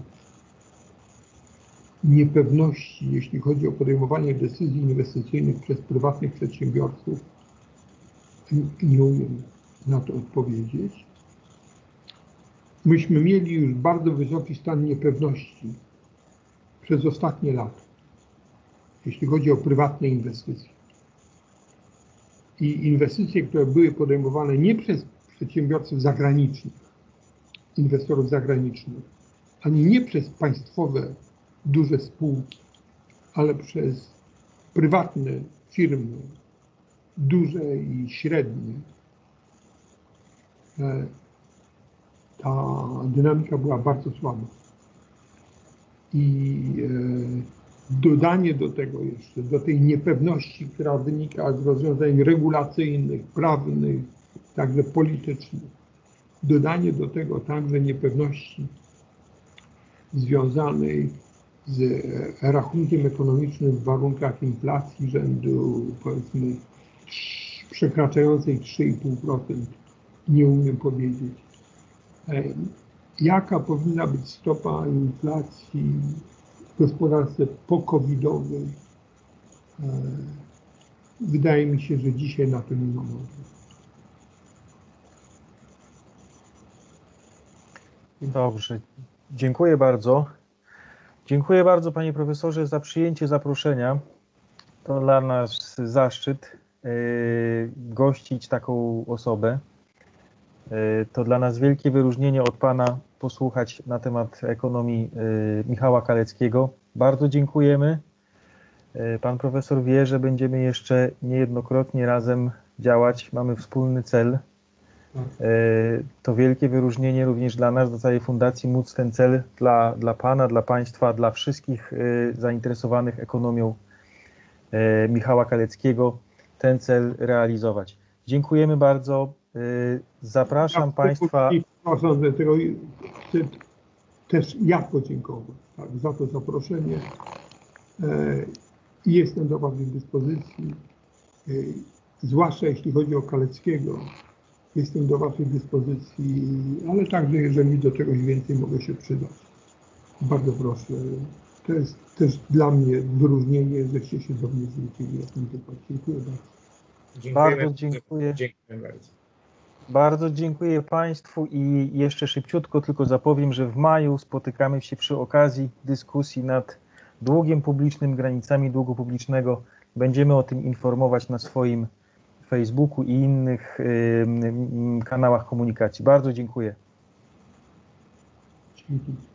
niepewności, jeśli chodzi o podejmowanie decyzji inwestycyjnych przez prywatnych przedsiębiorców? Nie umiem na to odpowiedzieć. Myśmy mieli już bardzo wysoki stan niepewności przez ostatnie lata, jeśli chodzi o prywatne inwestycje. I inwestycje, które były podejmowane nie przez przedsiębiorców zagranicznych, inwestorów zagranicznych, ani nie przez państwowe duże spółki, ale przez prywatne firmy, duże i średnie, ta dynamika była bardzo słaba. I dodanie do tego jeszcze, do tej niepewności, która wynika z rozwiązań regulacyjnych, prawnych, także politycznych, dodanie do tego także niepewności związanej z rachunkiem ekonomicznym w warunkach inflacji rzędu, powiedzmy, przekraczającej 3,5%, nie umiem powiedzieć. Jaka powinna być stopa inflacji w gospodarce po-covidowej? Wydaje mi się, że dzisiaj na to nie ma mowy. Dobrze, dziękuję bardzo. Dziękuję bardzo, panie profesorze, za przyjęcie zaproszenia. To dla nas zaszczyt gościć taką osobę. To dla nas wielkie wyróżnienie od pana posłuchać na temat ekonomii Michała Kaleckiego. Bardzo dziękujemy. Pan profesor wie, że będziemy jeszcze niejednokrotnie razem działać. Mamy wspólny cel. To wielkie wyróżnienie również dla nas, dla całej fundacji, móc ten cel dla pana, dla państwa, dla wszystkich zainteresowanych ekonomią Michała Kaleckiego, ten cel realizować. Dziękujemy bardzo. Zapraszam Państwa. Chcę też ja podziękować za to zaproszenie. Jestem do Waszej dyspozycji, zwłaszcza jeśli chodzi o Kaleckiego. Jestem do Waszej dyspozycji, ale także jeżeli do czegoś więcej mogę się przydać. Bardzo proszę. To jest też dla mnie wyróżnienie, żeście się do mnie zwrócili. Dziękuję bardzo. Bardzo dziękuję. Dziękuję bardzo. Bardzo dziękuję Państwu i jeszcze szybciutko tylko zapowiem, że w maju spotykamy się przy okazji dyskusji nad długiem publicznym, granicami długu publicznego. Będziemy o tym informować na swoim Facebooku i innych kanałach komunikacji. Bardzo dziękuję. Dzięki.